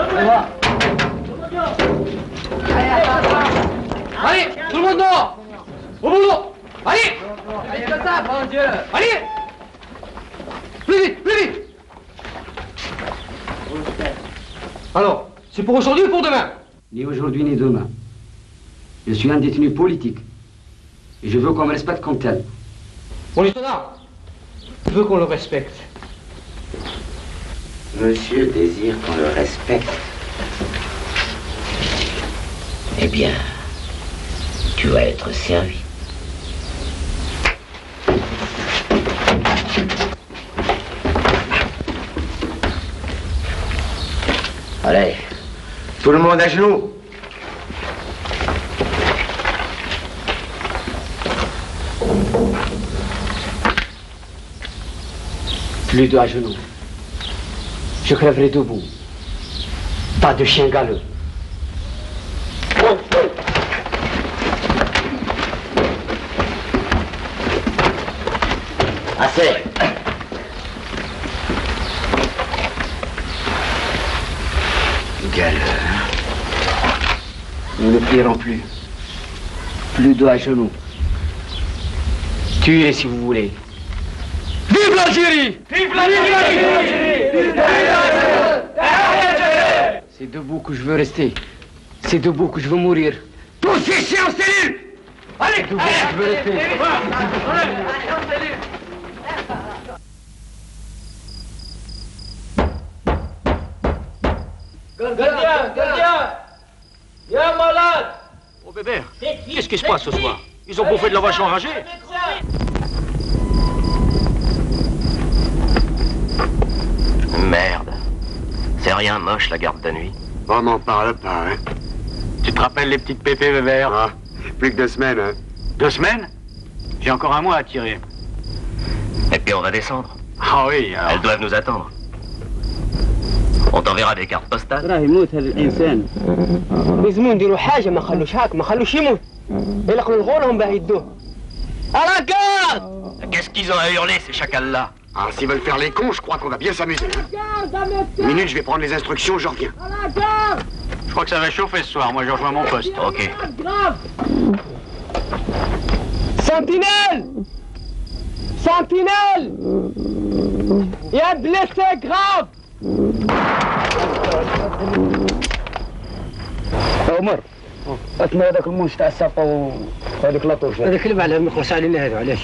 Allez, tout le monde dehors. Au boulot. Allez. Allez. Plus vite, plus vite. Alors, c'est pour aujourd'hui ou pour demain? Ni aujourd'hui ni demain. Je suis un détenu politique. Et je veux qu'on me respecte comme tel. Mon lieutenant, je veux qu'on le respecte. Monsieur désire qu'on le respecte. Eh bien, tu vas être servi. Allez, tout le monde à genoux. Plus de à genoux. Je crèverai debout. Pas de chien galeux. Assez. Galeux. Nous ne plierons plus. Plus de à genoux. Tuez si vous voulez. Vive l'Algérie! Vive l'Algérie! C'est debout que je veux rester. C'est debout que je veux mourir. Tous ici en cellule! Allez! C'est debout que je veux rester. Gardien! Gardien! Viens, malade! Oh bébé, qu'est-ce qui se passe ce soir? Ils ont bouffé de la vache enragée? Merde. C'est rien moche, la garde de nuit. On n'en parle pas, hein. Tu te rappelles les petites pépées, Weber? Ah, plus que deux semaines, hein. Deux semaines? J'ai encore un mois à tirer. Et puis on va descendre. Ah oui, alors... Elles doivent nous attendre. On t'enverra des cartes postales. راه يموت هذا الانسان لازمو نديروا حاجه ما نخلوش هاك ما نخلوش يموت يلقوا الغولهم باه يدوه على كار. Qu'est-ce qu'ils ont à hurler, ces chacals-là? Ah, s'ils veulent faire les cons, je crois qu'on va bien s'amuser. Hein. Une minute, je vais prendre les instructions, je reviens. Je crois que ça va chauffer ce soir, moi je rejoins mon poste. Ok. Sentinelle! Sentinelle! Il y a blessé grave! عمر اسمع هذاك المونش تاع الساقه وهذيك لاطوش هذاك اللي على المخلص علينا هذا علاش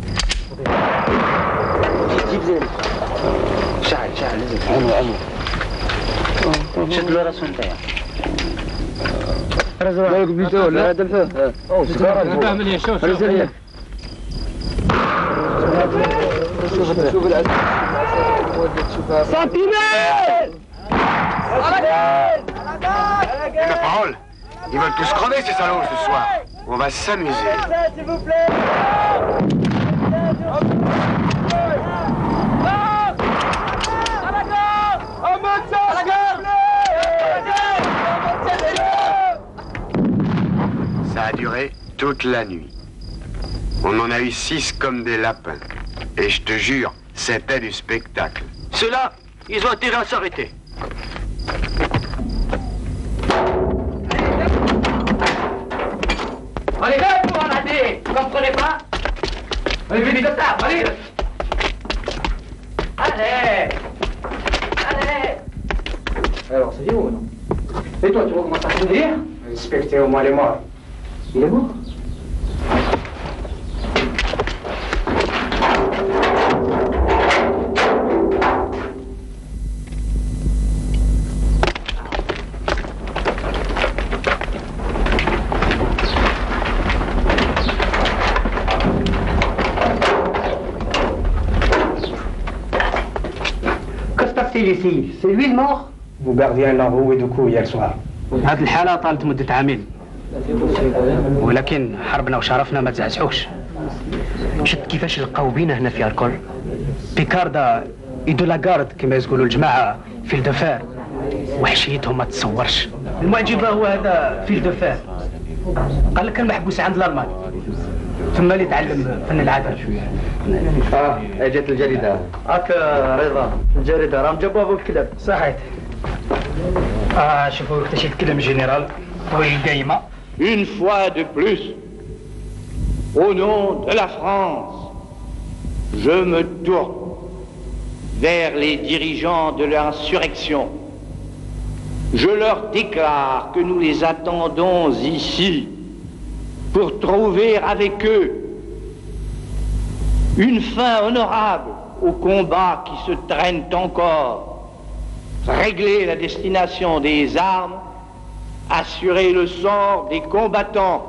جيب زين شعل شعل لازم عمر عمر شد له راسه نتايا رزق بالك بيتو لا هذا الفه او سكر فاهم لي شوف شوف شوف Sentinelle! Et ma parole, ils veulent tous crever ces salauds ce soir. On va s'amuser. S'il vous plaît! Ça a duré toute la nuit. On en a eu six comme des lapins. Et je te jure, c'était du spectacle. Ceux-là, ils ont intérêt à s'arrêter. Allez, là, pour en arrêter! Vous comprenez pas? Allez, venez de table, allez! Allez! Allez! Alors, c'est où, non? Et toi, tu recommences à conduire? Inspecteur, au moins les morts. Il est mort? qui ici? C'est lui le mort? Vous gardien l'a enroué de coups hier soir. هذه الحالة طالت مدة عامين ولكن حربنا وشرفنا ما تزعزعوش. شفت كيفاش لقاو بينا هنا في الكل؟ بيكاردا ايدو لاغارد كما يقولوا الجماعة في الدفاع وحشيتهم ما تصورش. المعجبة هو هذا في الدفاع قال لك كان محبوس عند الألمان ثم اللي تعلم فن العدل. اه اجت الجريدة هاك رضا الجريدة راهم جابوها فوق الكلاب. صحيت. اه شوفوا وقتاش يتكلم الجنرال والقايمة. Une fois de plus, au nom de la France, je me tourne vers les dirigeants de l'insurrection. Je leur déclare que nous les attendons ici pour trouver avec eux une fin honorable aux combats qui se traînent encore, régler la destination des armes, assurer le sort des combattants.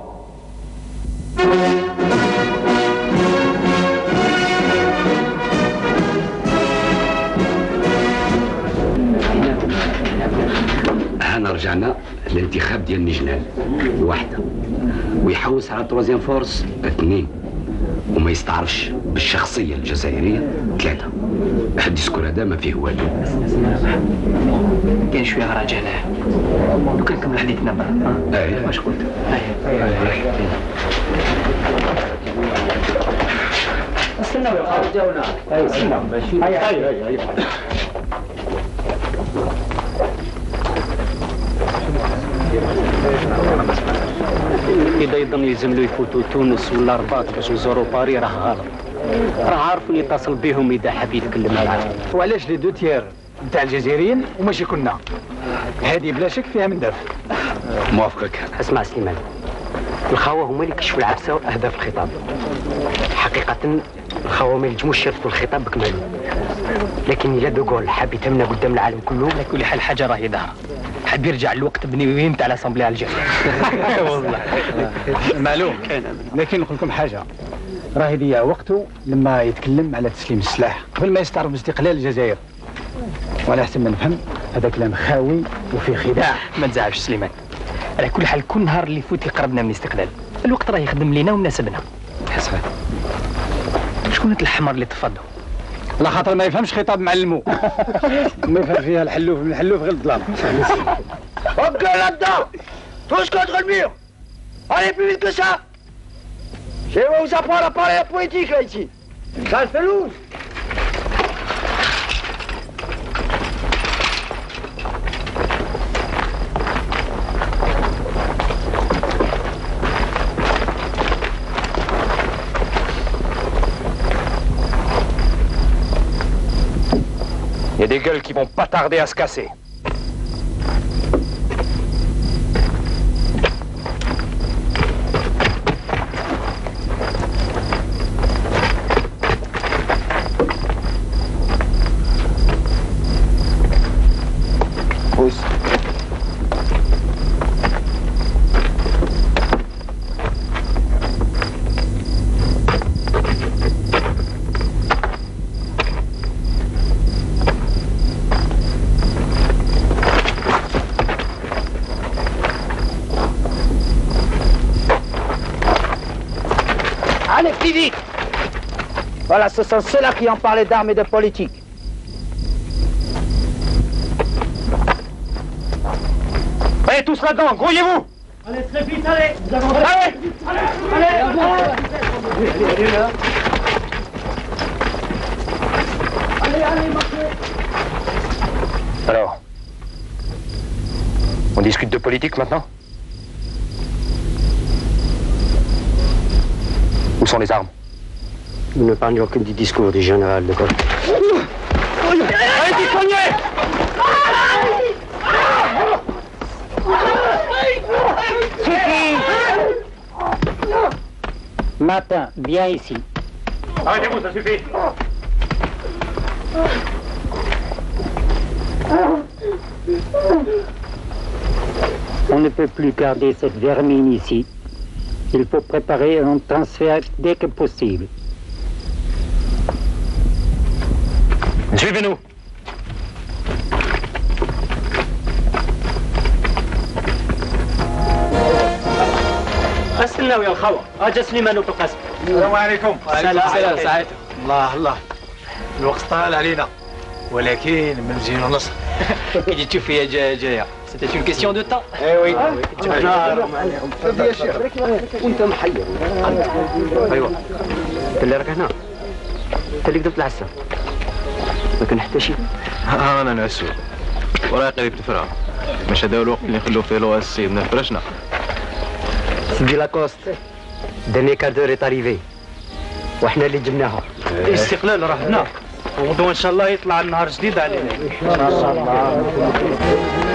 هنا رجعنا للانتخاب ديال نجنان واحدة ويحوس على تروزيام فورس اثنين وما يستعرفش بالشخصية الجزائرية ثلاثة. الديسكور هذا ما فيه والو. كاين شوية راجعناه لو كان كمل حديثنا بعد. ايه واش قلت؟ استناو يا خالد جاونا. استناو هيا هيا هيا. إذا يظن يلزم له يفوتوا تونس ولا الرباط باش يزوروا باري راه غلط. راه عارف اللي يتصل بهم إذا حاب يتكلم معاهم. وعلاش لي دو تيير نتاع الجزائريين وماشي كنا؟ هذه بلا شك فيها من دافع. موافقك. اسمع سليمان، الخاوة هما اللي كشفوا العبسة وأهداف الخطاب. حقيقة الخاوة ما ينجموش يرفضوا الخطاب بكماله، لكن إلا دوغول حاب يتمنى قدام العالم كله. على كل حال حاجة راهي ظاهرة، حاب يرجع الوقت بني نتاع الاسامبلي الجزائرية. والله معلوم. لكن نقول لكم حاجة، راهي ديا وقته لما يتكلم على تسليم السلاح قبل ما يستعرف باستقلال الجزائر. وعلى حسب ما نفهم هذا كلام خاوي وفيه خداع. ما تزعلش سليمان، على كل حال كل نهار اللي يفوت يقربنا من الاستقلال الوقت راه يخدم لينا ومناسبنا. حسب شكون هاد الحمار اللي تفضل؟ على خاطر ما يفهمش خطاب معلمو. ما يفهم فيها الحلوف من الحلوف غير الظلام. Ok là-dedans, tous contre le mur. Allez plus vite que ça. Je vais vous apprendre à parler la politique là ici. Ça le fait lourd. Il y a des gueules qui vont pas tarder à se casser. Allez, plus vite. Voilà, ce sont ceux-là qui ont parlé d'armes et de politique. Allez, tous là-dedans, grouillez-vous. Allez, très vite, allez. Nous avons... Allez, allez, allez, allez, allez, allez, marchez. Alors, on discute de politique maintenant? Où sont les armes? Nous ne parlions que du discours du général de Gaulle. Allez, t'y cognez. Martin, viens ici. Arrêtez-vous, ça suffit. On ne peut plus garder cette vermine ici. Il faut préparer un transfert dès que possible. Suivez-nous. نستناو يا الخوة. اجا سليمان وفي القسم. السلام عليكم. السلام السلام سعادة. الله الله الوقت طال علينا ولكن من زين ونصر كي جيت تشوف فيا جايه جايه سيتي اون كيسيون دو طون. اي وي تفضل يا شيخ. وانت محير. ايوا انت اللي راك هنا، انت اللي كتبت العسل. ما كان حتى شي. ها انا نعسو وراه قريب تفرع، مش هذا هو الوقت اللي نخلو فيه لو اس سي من فرشنا. سيدي لاكوست داني كاردور ايت اريفي وحنا اللي جبناها. الاستقلال راه هنا، وغدوه ان شاء الله يطلع النهار جديد علينا. ان شاء الله.